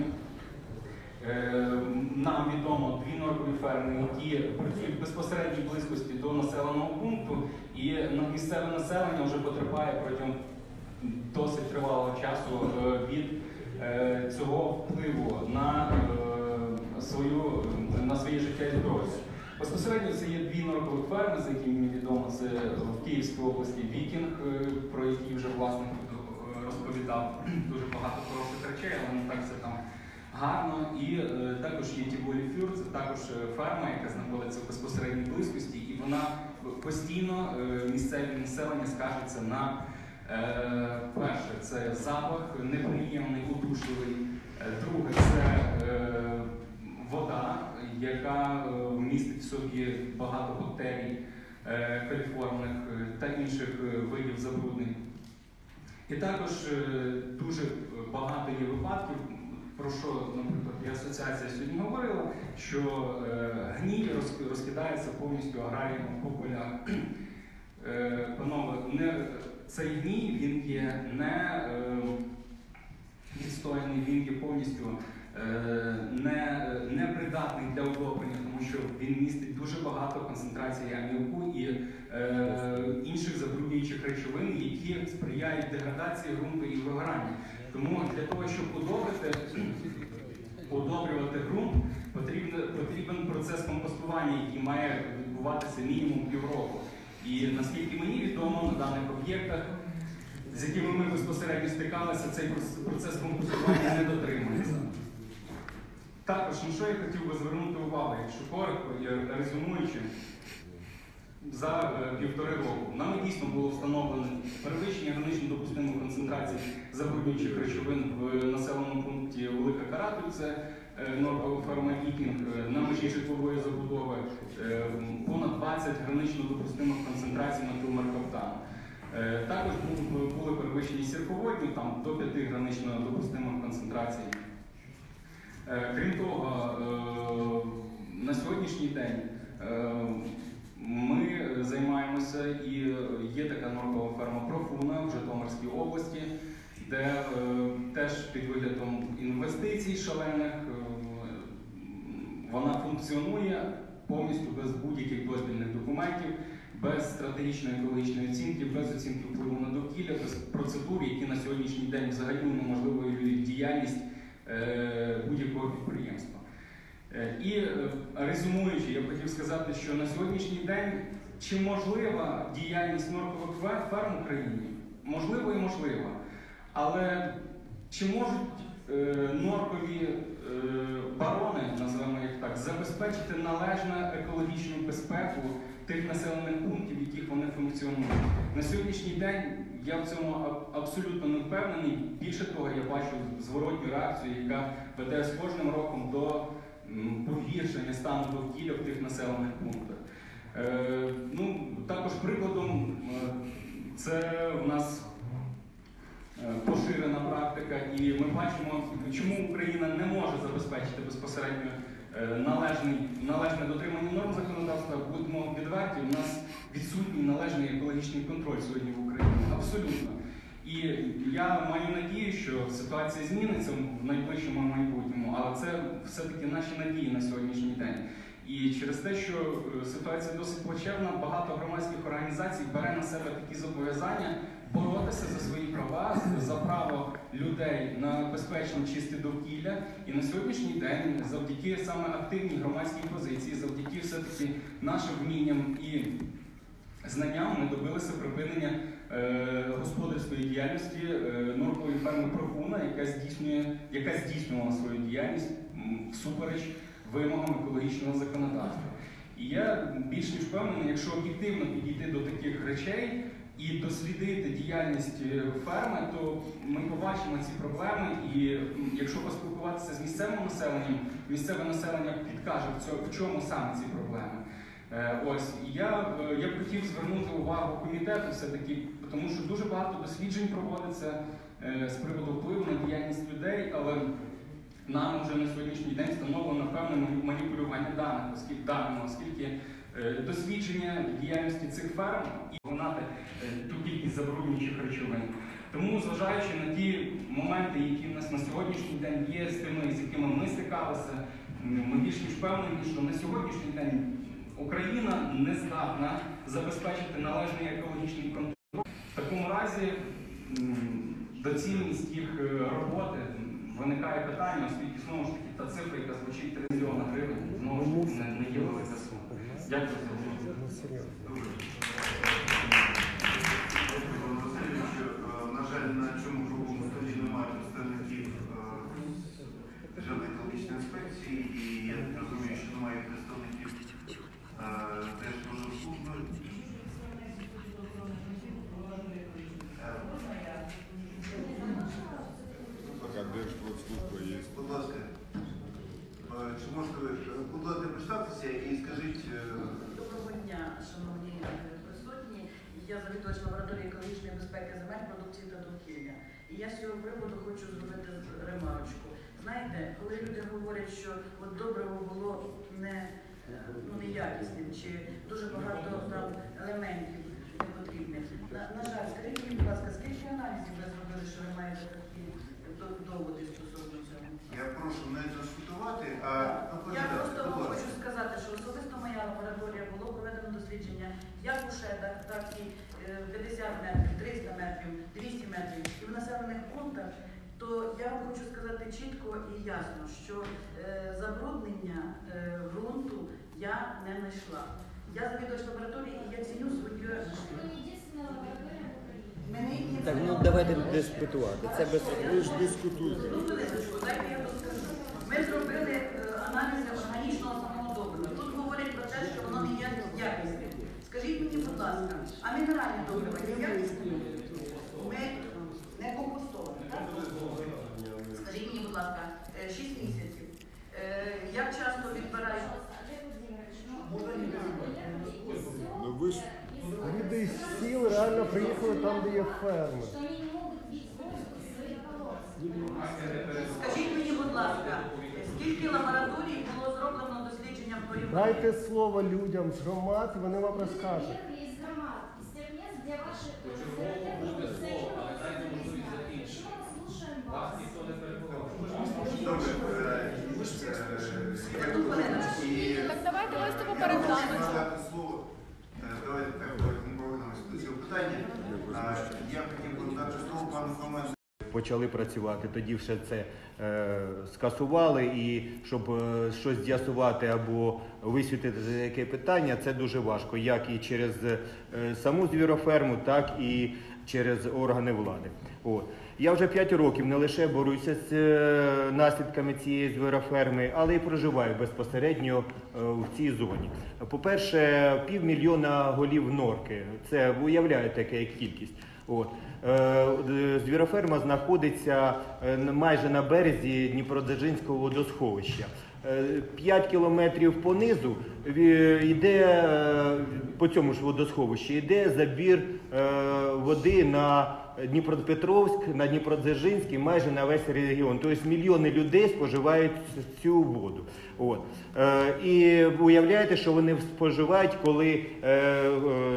нам відомо дві норкові ферми, які працюють в безпосередній близькості до населеного пункту, і місцеве населення вже потерпає протягом досить тривалого часу від цього впливу на, свою, на своє життя і здоров'я. Безпосередньо це є дві норкові ферми, за якими мені відомо, це в Київській області Вікінг, про який вже власник розповідав дуже багато хороших речей, але не так все там гарно. І е, також є Тіволі Фюр, це також ферма, яка знаходиться в безпосередній близькості, і вона постійно, е, місцеве населення скаржиться на, е, перше, це запах неприємний, удушливий, е, друге, це е, вода, яка е, містить в собі багато бактерій, е, каліформних е, та інших е, видів забруднень. І також е, дуже багато є випадків, про що, наприклад, і асоціація сьогодні говорила, що е, гній розкидається повністю аграрієм по полях. Е, панове, не, цей гній, він є не е, відстояний, він є повністю е, не, непридатний для удобрення, тому що він містить дуже багато концентрації аміаку і е, інших забруднюючих речовин, які сприяють деградації ґрунту і вигоранню. Тому для того, щоб удобрити, удобрювати ґрунт, потрібен, потрібен процес компостування, який має відбуватися мінімум півроку. І наскільки мені відомо, на даних об'єктах, з якими ми безпосередньо стикалися, цей процес компостування не дотримується. Також, на що я хотів би звернути увагу, якщо коротко, резюмуючи, за е, півтори року нами дійсно було встановлено перевищення гранично допустимої концентрації забруднюючих речовин в населеному пункті Велика Каратуль, це е, норкових ферм «Вікінг» е, на межі житлової забудови, е, понад двадцять гранично допустимих концентрацій метилмеркаптану. Е, Також бу- були перевищені сірководні, там до п'яти гранично допустимих концентрацій. Е, Крім того, е, на сьогоднішній день е, ми займаємося, і є така норкова ферма «Профуна» в Житомирській області, де е, теж під виглядом інвестицій шалених е, вона функціонує повністю без будь-яких дозвільних документів, без стратегічної екологічної оцінки, без оцінки впливу на довкілля, без процедур, які на сьогоднішній день взагалі унеможливлюють діяльність е, будь-якого підприємства. Е, І е, резюмуючи, я б хотів сказати, що на сьогоднішній день чи можлива діяльність норкових фер- ферм в Україні? Можливо і можливо. Але чи можуть е, норкові е, барони, називаємо їх так, забезпечити належну екологічну безпеку тих населених пунктів, в яких вони функціонують? На сьогоднішній день я в цьому аб- абсолютно не впевнений. Більше того, я бачу зворотню реакцію, яка веде з кожним роком до м, погіршення стану довкілля в тих населених пунктах. Е, ну, також прикладом е, це в нас е, поширена практика, і ми бачимо, чому Україна не може забезпечити безпосередньо е, належний, належне дотримання норм законодавства. Будемо відверті, у нас відсутній належний екологічний контроль сьогодні в Україні. Абсолютно. І я маю надію, що ситуація зміниться в найближчому майбутньому, але це все-таки наші надії на сьогоднішній день. І через те, що ситуація досить плачевна, багато громадських організацій бере на себе такі зобов'язання боротися за свої права, за право людей на безпечне чисте довкілля. І на сьогоднішній день, завдяки саме активній громадській позиції, завдяки все-таки нашим вмінням і знанням, ми добилися припинення е, господарської діяльності е, норкової ферми «Профуна», яка здійснює, яка здійснювала свою діяльність м, всупереч вимогам екологічного законодавства. І я більш ніж впевнений, якщо об'єктивно підійти до таких речей і дослідити діяльність ферми, то ми побачимо ці проблеми, і якщо поспілкуватися з місцевим населенням, місцеве населення підкаже, в чому саме ці проблеми. Ось, я, я б хотів звернути увагу комітету все-таки, тому що дуже багато досліджень проводиться з приводу впливу на діяльність людей, але нам вже на сьогоднішній день встановлено певне маніпулювання даних, оскільки, даними, оскільки е, дослідження діяльності цих ферм і виконати е, ту кількість забруднюючих речовин. Тому, зважаючи на ті моменти, які в нас на сьогоднішній день є, з тими, з якими ми стикалися, ми більш ніж впевнені, що на сьогоднішній день Україна не здатна забезпечити належний екологічний контроль. В такому разі доцільність їх роботи виникає питання, оскільки, знову ж таки, та цифра, яка звучить три мільйони гривень, знову ж таки, не, не є велика сума. Дякую за увагу. На жаль, на цьому круглому столі немає представників Державної екологічної інспекції, і я так розумію, що немає представників Держпродспоживслужби. Пока Держпродслужба є. Будь ласка, чи можете ви, будь ласка, представтеся і скажіть... Доброго дня, шановні присутні. Я завідувач лабораторії екологічної безпеки земель, продукції та довкілля. І я з цього приводу хочу зробити ремарочку. Знаєте, коли люди говорять, що от добриво було не, ну, неякісним, чи дуже багато там елементів непотрібних. На, на жаль, скажіть мені, будь ласка, скільки аналізів ви зробили, що ви маєте такі доводи стосовно цього? Я прошу не дискутувати, а... Я просто вам хочу сказати, що особисто моя лабораторія було проведено дослідження як у шедах, так і п'ятдесят метрів, триста метрів, двісті метрів і в населених пунктах, то я вам хочу сказати чітко і ясно, що е, забруднення е, ґрунту я не знайшла. Я завідувач лабораторії і я ціню свою... Так, ну давайте дискутувати. Це без... Ви ж дискутуєте. Дайте я доскажу. Ми зробили е, аналізи органічного самодобрива. Тут говорять про те, що воно не є якісним. Скажіть мені, будь ласка, а мінеральні добрива є якісним? Ми не компостовані, так? Скажіть мені, будь ласка, шість місяців. ферми. что они не могут бить воздух своих колодцев. Скажіть мені, будь ласка, скільки лабораторій було зроблено дослідження в порівнянні? Дайте слово людям з громад, і вони вам розкажуть. Приехали из громад, из тех мест, где ваши Чого буде слово, але дайте можливість закінчити. Почему мы слушаем Вас вас? ніхто не перебував. Добре, е, е, я тут і Так давайте виступу переглянемо. надати слово. Е, Давайте так, давайте не повернемося до цього питання. Е, Я хотів би надати слово пану Хоменку. Почали працювати, тоді вже це е, скасували, і щоб е, щось з'ясувати або висвітлити яке питання, це дуже важко, як і через е, саму звіроферму, так і через органи влади. От. Я вже п'ять років не лише борюся з е, наслідками цієї звіроферми, але й проживаю безпосередньо е, в цій зоні. По-перше, півмільйона голів норки, це уявляєте, яка кількість. От. Е, Звіроферма знаходиться е, майже на березі Дніпродзержинського водосховища. Е, П'ять кілометрів понизу ві- йде, е, по цьому ж водосховищі йде забір е, води на Дніпропетровськ, на Дніпродзержинський, майже на весь регіон. Тобто мільйони людей споживають цю воду. От. Е, і уявляєте, що вони споживають, коли е, е,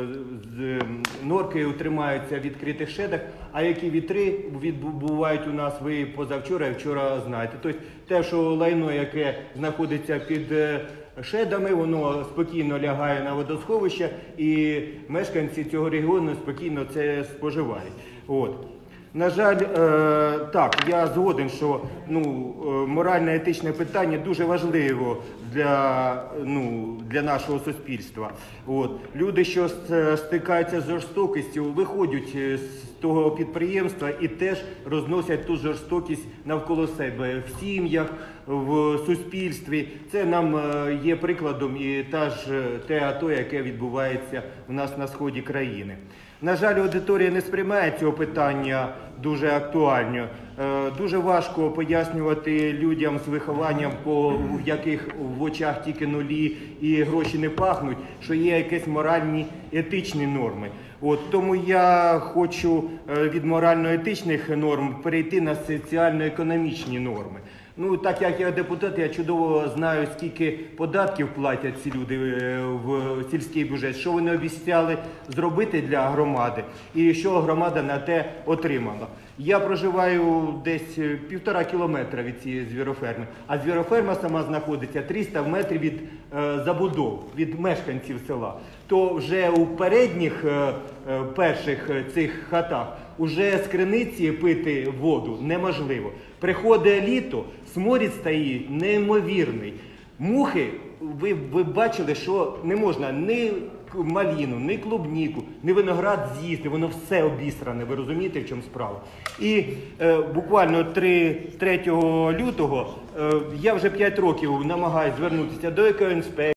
з- норки утримаються в відкритих шедах, а які вітри відбувають у нас, ви позавчора і вчора знаєте. Тобто те, що лайно, яке знаходиться під е, шедами, воно спокійно лягає на водосховище, і мешканці цього регіону спокійно це споживають. От. На жаль, е, так, я згоден, що ну, е, морально-етичне питання дуже важливо для, ну, для нашого суспільства. От. Люди, що с- стикаються з жорстокістю, виходять е, з того підприємства і теж розносять ту жорстокість навколо себе в сім'ях, в суспільстві. Це нам е, є прикладом і та ж е, те АТО, яке відбувається у нас на сході країни. На жаль, аудиторія не сприймає цього питання дуже актуально. Е, Дуже важко пояснювати людям з вихованням, по в яких в очах тільки нулі і гроші не пахнуть, що є якісь моральні етичні норми. От, тому я хочу е, від морально-етичних норм перейти на соціально-економічні норми. Ну, так як я депутат, я чудово знаю, скільки податків платять ці люди е, в сільський бюджет, що вони обіцяли зробити для громади і що громада на те отримала. Я проживаю десь е, півтора кілометра від цієї звіроферми, а звіроферма сама знаходиться триста метрів від е, забудов, від мешканців села. То вже у передніх е, е, перших е, цих хатах уже з криниці пити воду неможливо. Приходить літо, сморід стоїть неймовірний. Мухи, ви, ви бачили, що не можна ні маліну, ні клубніку, ні виноград з'їсти, воно все обісране, ви розумієте, в чому справа. І е, буквально третього лютого е, я вже п'ять років намагаюся звернутися до екоінспекції,